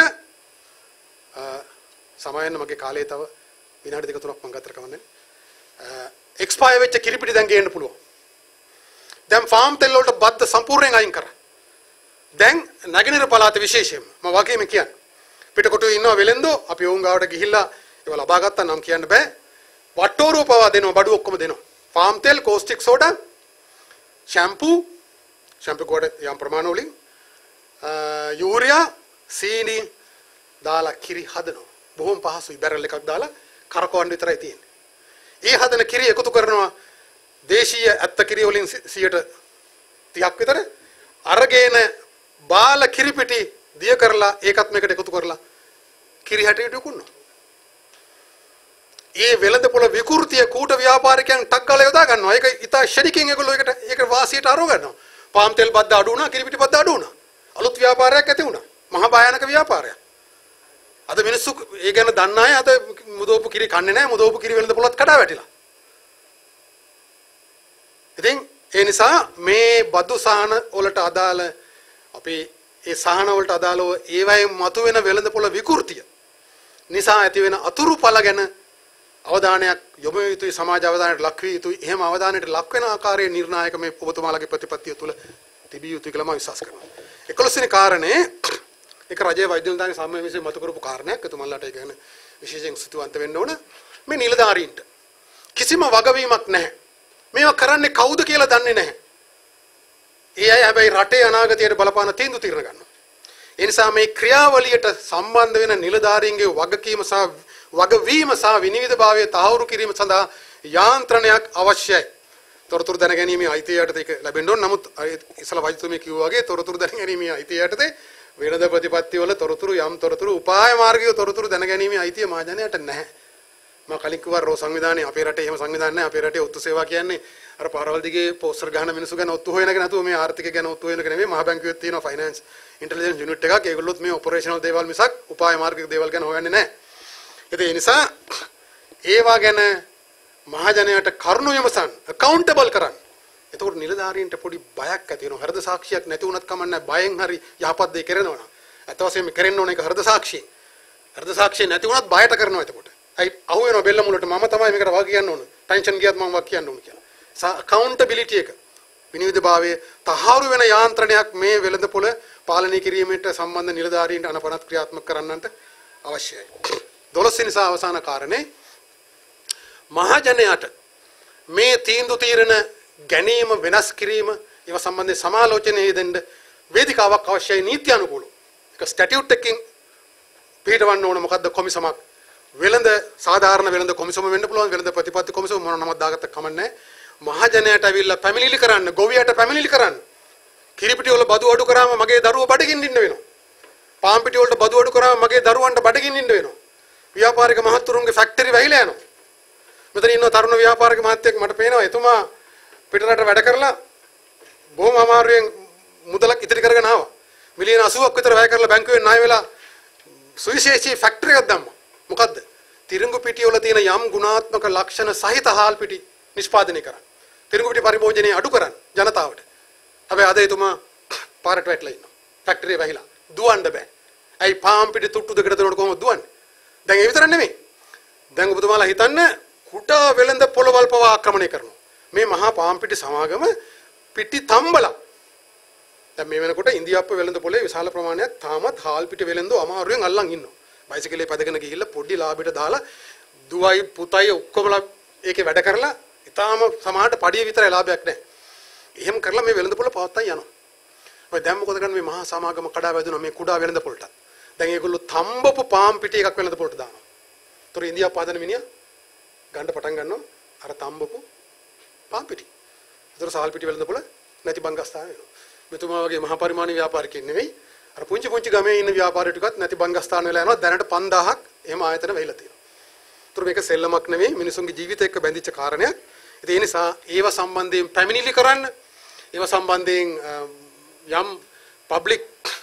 සමයන්න මගේ කාලේ තව විනාඩි දෙක තුනක් මම ගතර කවන්නේ එක්ස්පයර් වෙච්ච කිරිපිටි දැන් ගේන්න පුළුවන්. දැන් ෆාම් තෙල් වලට බද්ද සම්පූර්ණයෙන් අයින් කරා. දැන් නගිනේර පළාත විශේෂයෙන්ම මම වගේම කියන්නේ පිටකොටුවේ ඉන්නවා වෙලෙන්දෝ අපි වුන් ගාවට ගිහිල්ලා ඒවා ලබා ගත්තා නම් කියන්න බෑ. වට්ටෝරුව පවා දෙනවා බඩු ඔක්කොම දෙනවා. ෆාම් තෙල්, කෝස්ටික් සෝඩා, ෂැම්පූ කොට යම් ප්‍රමාණ වලින් යූරියා, සීනි දාලා කිරි හදනවා. බොහොම පහසුයි බැරල් එකක් දාලා කරකවන්න විතරයි තියෙන්නේ. ඒ හදන කිරි එකතු කරනවා දේශීය ඇත්ත කිරි වලින් 30ක් විතර අරගෙන බාල කිරිපිටි දිය කරලා ඒකත් මේකට එකතු කරලා කිරි හැටියට විකුණනවා. ඒ වෙළඳපොළ විකෘතිය කූට ව්‍යාපාරිකයන් ටක් ගාලා යොදා ගන්නවා. ඒක ඉතා ෂෙඩිකින් ඒගොල්ලෝ ඒක වාසියට අරව ගන්නවා. පාම් තෙල් බද්ද අඩු වුණා, කිරිපිටි බද්ද අඩු වුණා. අලුත් ව්‍යාපාරයක් ඇති වුණා. මහා භයානක ව්‍යාපාරයක්. අද මිනිස්සු ඒ ගැන දන්න අය අද මුදෝපු කිරි කන්නේ නැහැ. මුදෝපු කිරි වෙළඳපොළත් කඩා වැටිලා. ඉතින් ඒ නිසා මේ බදු සහන වලට අදාළ අපි ඒ සහන වලට අදාළව ඒවයින් මතුවෙන වෙළඳපොළ විකෘතිය නිසා ඇති වෙන අතුරුඵල ගැන අවධානයක් යොමු යුතුයි. සමාජ අවධානයට ලක් විය යුතුයි. එහෙම අවධානයට ලක් වෙන ආකාරයේ නිර්ණායක මේ ඔබතුමාලගේ ප්‍රතිපත්තිය තුළ තිබිය යුතුයි කියලා මම විශ්වාස කරනවා. 11 වෙනි කාරණේ ඒක රජයේ වෛද්‍ය නිලධාරී සම්මේලනයේ විසින් මතු කරපු කාරණයක්. එතුමන්ලාට ඒක ගැන විශේෂයෙන් ස්තුතිවන්ත වෙන්න ඕන. මේ නිලධාරීන්ට කිසිම වගවීමක් නැහැ. මේවා කරන්නේ කවුද කියලා දන්නේ නැහැ. ඒ අය හැබැයි රටේ අනාගතයට බලපාන තීන්දුව తీරන ගන්නවා. ඒ නිසා මේ ක්‍රියාවලියට සම්බන්ධ වෙන නිලධාරීන්ගේ වගකීම සහ වගවීම සහ විනිවිදභාවය තහවුරු කිරීම සඳහා යාන්ත්‍රණයක් අවශ්‍යයි. තොරතුරු දැනගැනීමේ අයිතිය යටතේ ඒක ලැබෙන්න ඕන. නමුත් ඉස්සලා වෛද්‍යතුමී කිව්වා වගේ තොරතුරු දැනගැනීමේ අයිතිය යටතේ වෙනද ප්‍රතිපත්ති වල තොරතුරු යම් තොරතුරු උපාය මාර්ගික තොරතුරු දැනගැනීමේ අයිතිය මහජනයාට නැහැ. මම කලින් කිව්වා රෝ සංවිධානයේ අපේ රටේ එහෙම සංවිධාන නැහැ. අපේ රටේ ඔත්තු සේවා කියන්නේ අර පාරවල් දිගේ පෝස්ටර් ගහන මිනිස්සු ගැන ඔත්තු හොයන එක නැතුව මේ ආර්ථිකය ගැන ඔත්තු හොයන එක නෙමෙයි. මහ බැංකුවේ තියෙන ෆයිනෑන්ස් ඉන්ටෙලිජන්ස් යුනිට් එකක්. ඒගොල්ලොත් මේ ඔපරේෂනල් දේවල් මිසක් උපාය මාර්ගික දේවල් ගැන හොයන්නේ නැහැ. ඒ නිසා ඒවා ගැන මහජනයාට කරුණු විමසන් accountable කරන්න. එතකොට නිලධාරීන්ට පොඩි බයක් ඇති වෙනවා. හෘද සාක්ෂියක් නැති වුණත් කමන්නේ බයෙන් හරි යහපත් දෙයක් කරනවා නම්. අත වශයෙන්ම කරන්න ඕන එක හෘද සාක්ෂිය. හෘද සාක්ෂිය නැති වුණත් බයට කරනවා එතකොට. අයි අහු වෙනවා බෙල්ල මුලට මම තමයි මේකට වා කියන්න ඕන. ටෙන්ෂන් ගියත් මම වා කියන්න ඕන කියලා. accountability එක විනිවිදභාවයේ තහවුරු වෙන යාන්ත්‍රණයක් මේ වෙළඳපොළ පාලනය කිරීමට සම්බන්ධ නිලධාරීන්ට අනපනත් ක්‍රියාත්මක කරන්නට අවශ්‍යයි. 12 වෙනි අවසාන කාරණේ මහජනයාට මේ තීන්දුව తీරන ගැනීම වෙනස් කිරීම ඒව සම්බන්ධයෙන් සමාලෝචනයේ දෙන්න වේදිකාවක් අවශ්‍යයි නීති අනුකූලව. ඒක ස්ටැටියුට් එකකින් පිටවන්න ඕන. මොකද්ද කොමිසමක් වෙළඳ සාධාරණ වෙළඳ කොමිසම වෙන්න පුළුවන්. වෙළඳ ප්‍රතිපත්ති කොමිසම මොන නමක් දාගත්ත කමන්නේ. මහජනයාට අවිල්ලා පැමිණිලි කරන්න, ගොවියට පැමිණිලි කරන්න. කිරිපිටි වල බදු අඩු කරාම මගේ දරුවෝ බඩගින්න ඉන්න වෙනවා. පාන් පිටි වලට බදු අඩු කරාම මගේ දරුවන්ට බඩගින්න ඉන්න වෙනවා. ව්‍යාපාරික මහත්තුරුන්ගේ ෆැක්ටරි වැහිලා යනවා. මෙතන ඉන්න තරුණ ව්‍යාපාරික මහත්තයෙක් මට පේනවා එතුමා පිටරට වැඩ කරලා බොහොම අමාරුවෙන් මුදලක් ඉතිරි කරගෙන ආවා. මිලියන 80ක් විතර වැය කරලා බැංකුවෙන් ණය වෙලා සුවිශේෂී ෆැක්ටරි එකක් දැම්මා. මොකද්ද? තිරිඟු පිටි වල තියෙන යම් ගුණාත්මක ලක්ෂණ සහිත හාල් පිටි නිෂ්පාදනය කරන්න. තිරිඟු පිටි පරිභෝජනය අඩු කරන්න ජනතාවට. හැබැයි අද එතුමා පාරට වැටලා ඉන්නවා. ෆැක්ටරිය වැහිලා. දුවන්න බෑ. ඇයි පාන් පිටි තුට්ටු දෙකට දෙනකොට කොහොමද දුවන්නේ? දැන් ඒ විතර නෙමෙයි. දැන් ඔබතුමාලා හිතන්න කුඩා වෙළඳ පොළවල් පවා ආක්‍රමණය කරනවා. මේ මහා පාන් පිටි සමාගම පිටි තම්බලා. දැන් මේ වෙනකොට ඉන්දියාප්ප වෙළඳ පොළේ විශාල ප්‍රමාණයක් තාමත් හාල් පිටි වෙළඳෝ අමාරුවෙන් අල්ලන් ඉන්නවා. බයිසිකලේ පැදගෙන ගිහිල්ලා පොඩි ලාභයට දාලා දුවයි පුතයි ඔක්කොමලා ඒකේ වැඩ කරලා ඊටාම සමාහට පඩිය විතරයි ලාභයක් නැහැ. එහෙම කරලා මේ වෙළඳ පොළ පවත්තන් යනවා. ඔය දැන් මොකද කරන්නේ මේ මහා සමාගම කඩා වැදුනා මේ කුඩා වෙළඳ පොළට. දැන් ඒගොල්ලෝ තම්බපු පාන් පිටි එකක් වෙළඳ පොළට දානවා. ඒතර ඉන්දියාප්ප හදන මිනිහා ගන්න පටන් ගන්නවා අර තම්බපු පාන් පිටි. ඒතර සාල් පිටි වෙළඳ පොළ නැති බංගස්ථාන වෙනවා. මෙතුමා වගේ මහා පරිමාණ ව්‍යාපාරිකයෙක් නෙවෙයි. අර පුංචි පුංචි ගමේ ඉන්න ව්‍යාපාරික ටිකත් නැති බංගස්ථාන වෙලා යනවා. දැනට 5000ක් එහෙම ආයතන වෙයිලා තියෙනවා. ඒතර මේක සෙල්ලමක් නෙවෙයි මිනිසුන්ගේ ජීවිත එක්ක බැඳිච්ච කාරණයක්. ඒ නිසා ඒව සම්බන්ධයෙන් පැමිණිලි කරන්න, ඒව සම්බන්ධයෙන් යම් පබ්ලික්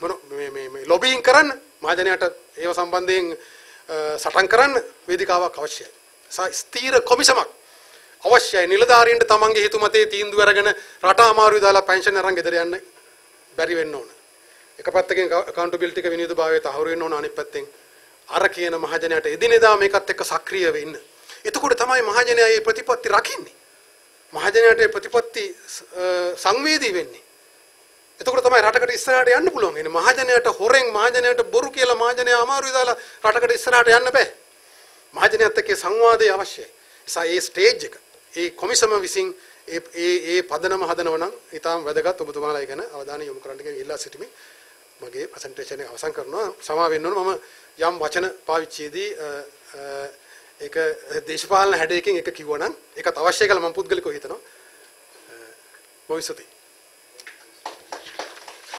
මේ ලොබියින් කරන්න, මහජනයාට ඒව සම්බන්ධයෙන් සටන් කරන්න වේදිකාවක් අවශ්‍යයි. ස්ථීර කොමිසමක් අවශ්‍යයි. නිලධාරීන්ට තමන්ගේ හිතුමතේ තීන්දුව අරගෙන රට අමාරුයි දාලා පෙන්ෂන් අරන් ගෙදර යන්න බැරි වෙන්න ඕන. එක පැත්තකින් accountability එක විනෝදභාවය තහවුරු වෙන්න ඕන. අනිත් පැත්තෙන් අර කියන මහජනයාට එදිනෙදා මේකත් එක්ක සක්‍රිය වෙන්න. එතකොට තමයි මහජනයා මේ ප්‍රතිපත්ති රකින්නේ. මහජනයාට ප්‍රතිපත්ති සංවේදී වෙන්නේ. එතකොට තමයි රටකට ඉස්සරහට යන්න පුළුවන්. එනේ මහජනයාට හොරෙන් මහජනයාට බොරු කියලා මහජනයා අමාරුයි දාලා රටකට ඉස්සරහට යන්න බෑ. මහජනයාත් එක්ක සංවාදය අවශ්‍යයි. ඒ ස්ටේජ් එක ඒ කොමිසම විසින් ඒ පදනම හදනව නම් ඊටාම් වැදගත්. ඔබතුමාලා ඒ ගැන අවධානය යොමු කරන්න කියලා ඉල්ලා සිටිමි. මගේ ප්‍රසන්ටේෂන් එක අවසන් කරනවා. සමා වෙන්න ඕන මම යම් වචන පාවිච්චියේදී ඒක දේශපාලන හැඩයකින් එක කිව්වනම් ඒකත් අවශ්‍ය කියලා මම පුද්ගලිකව හිතනවා. මොවිසති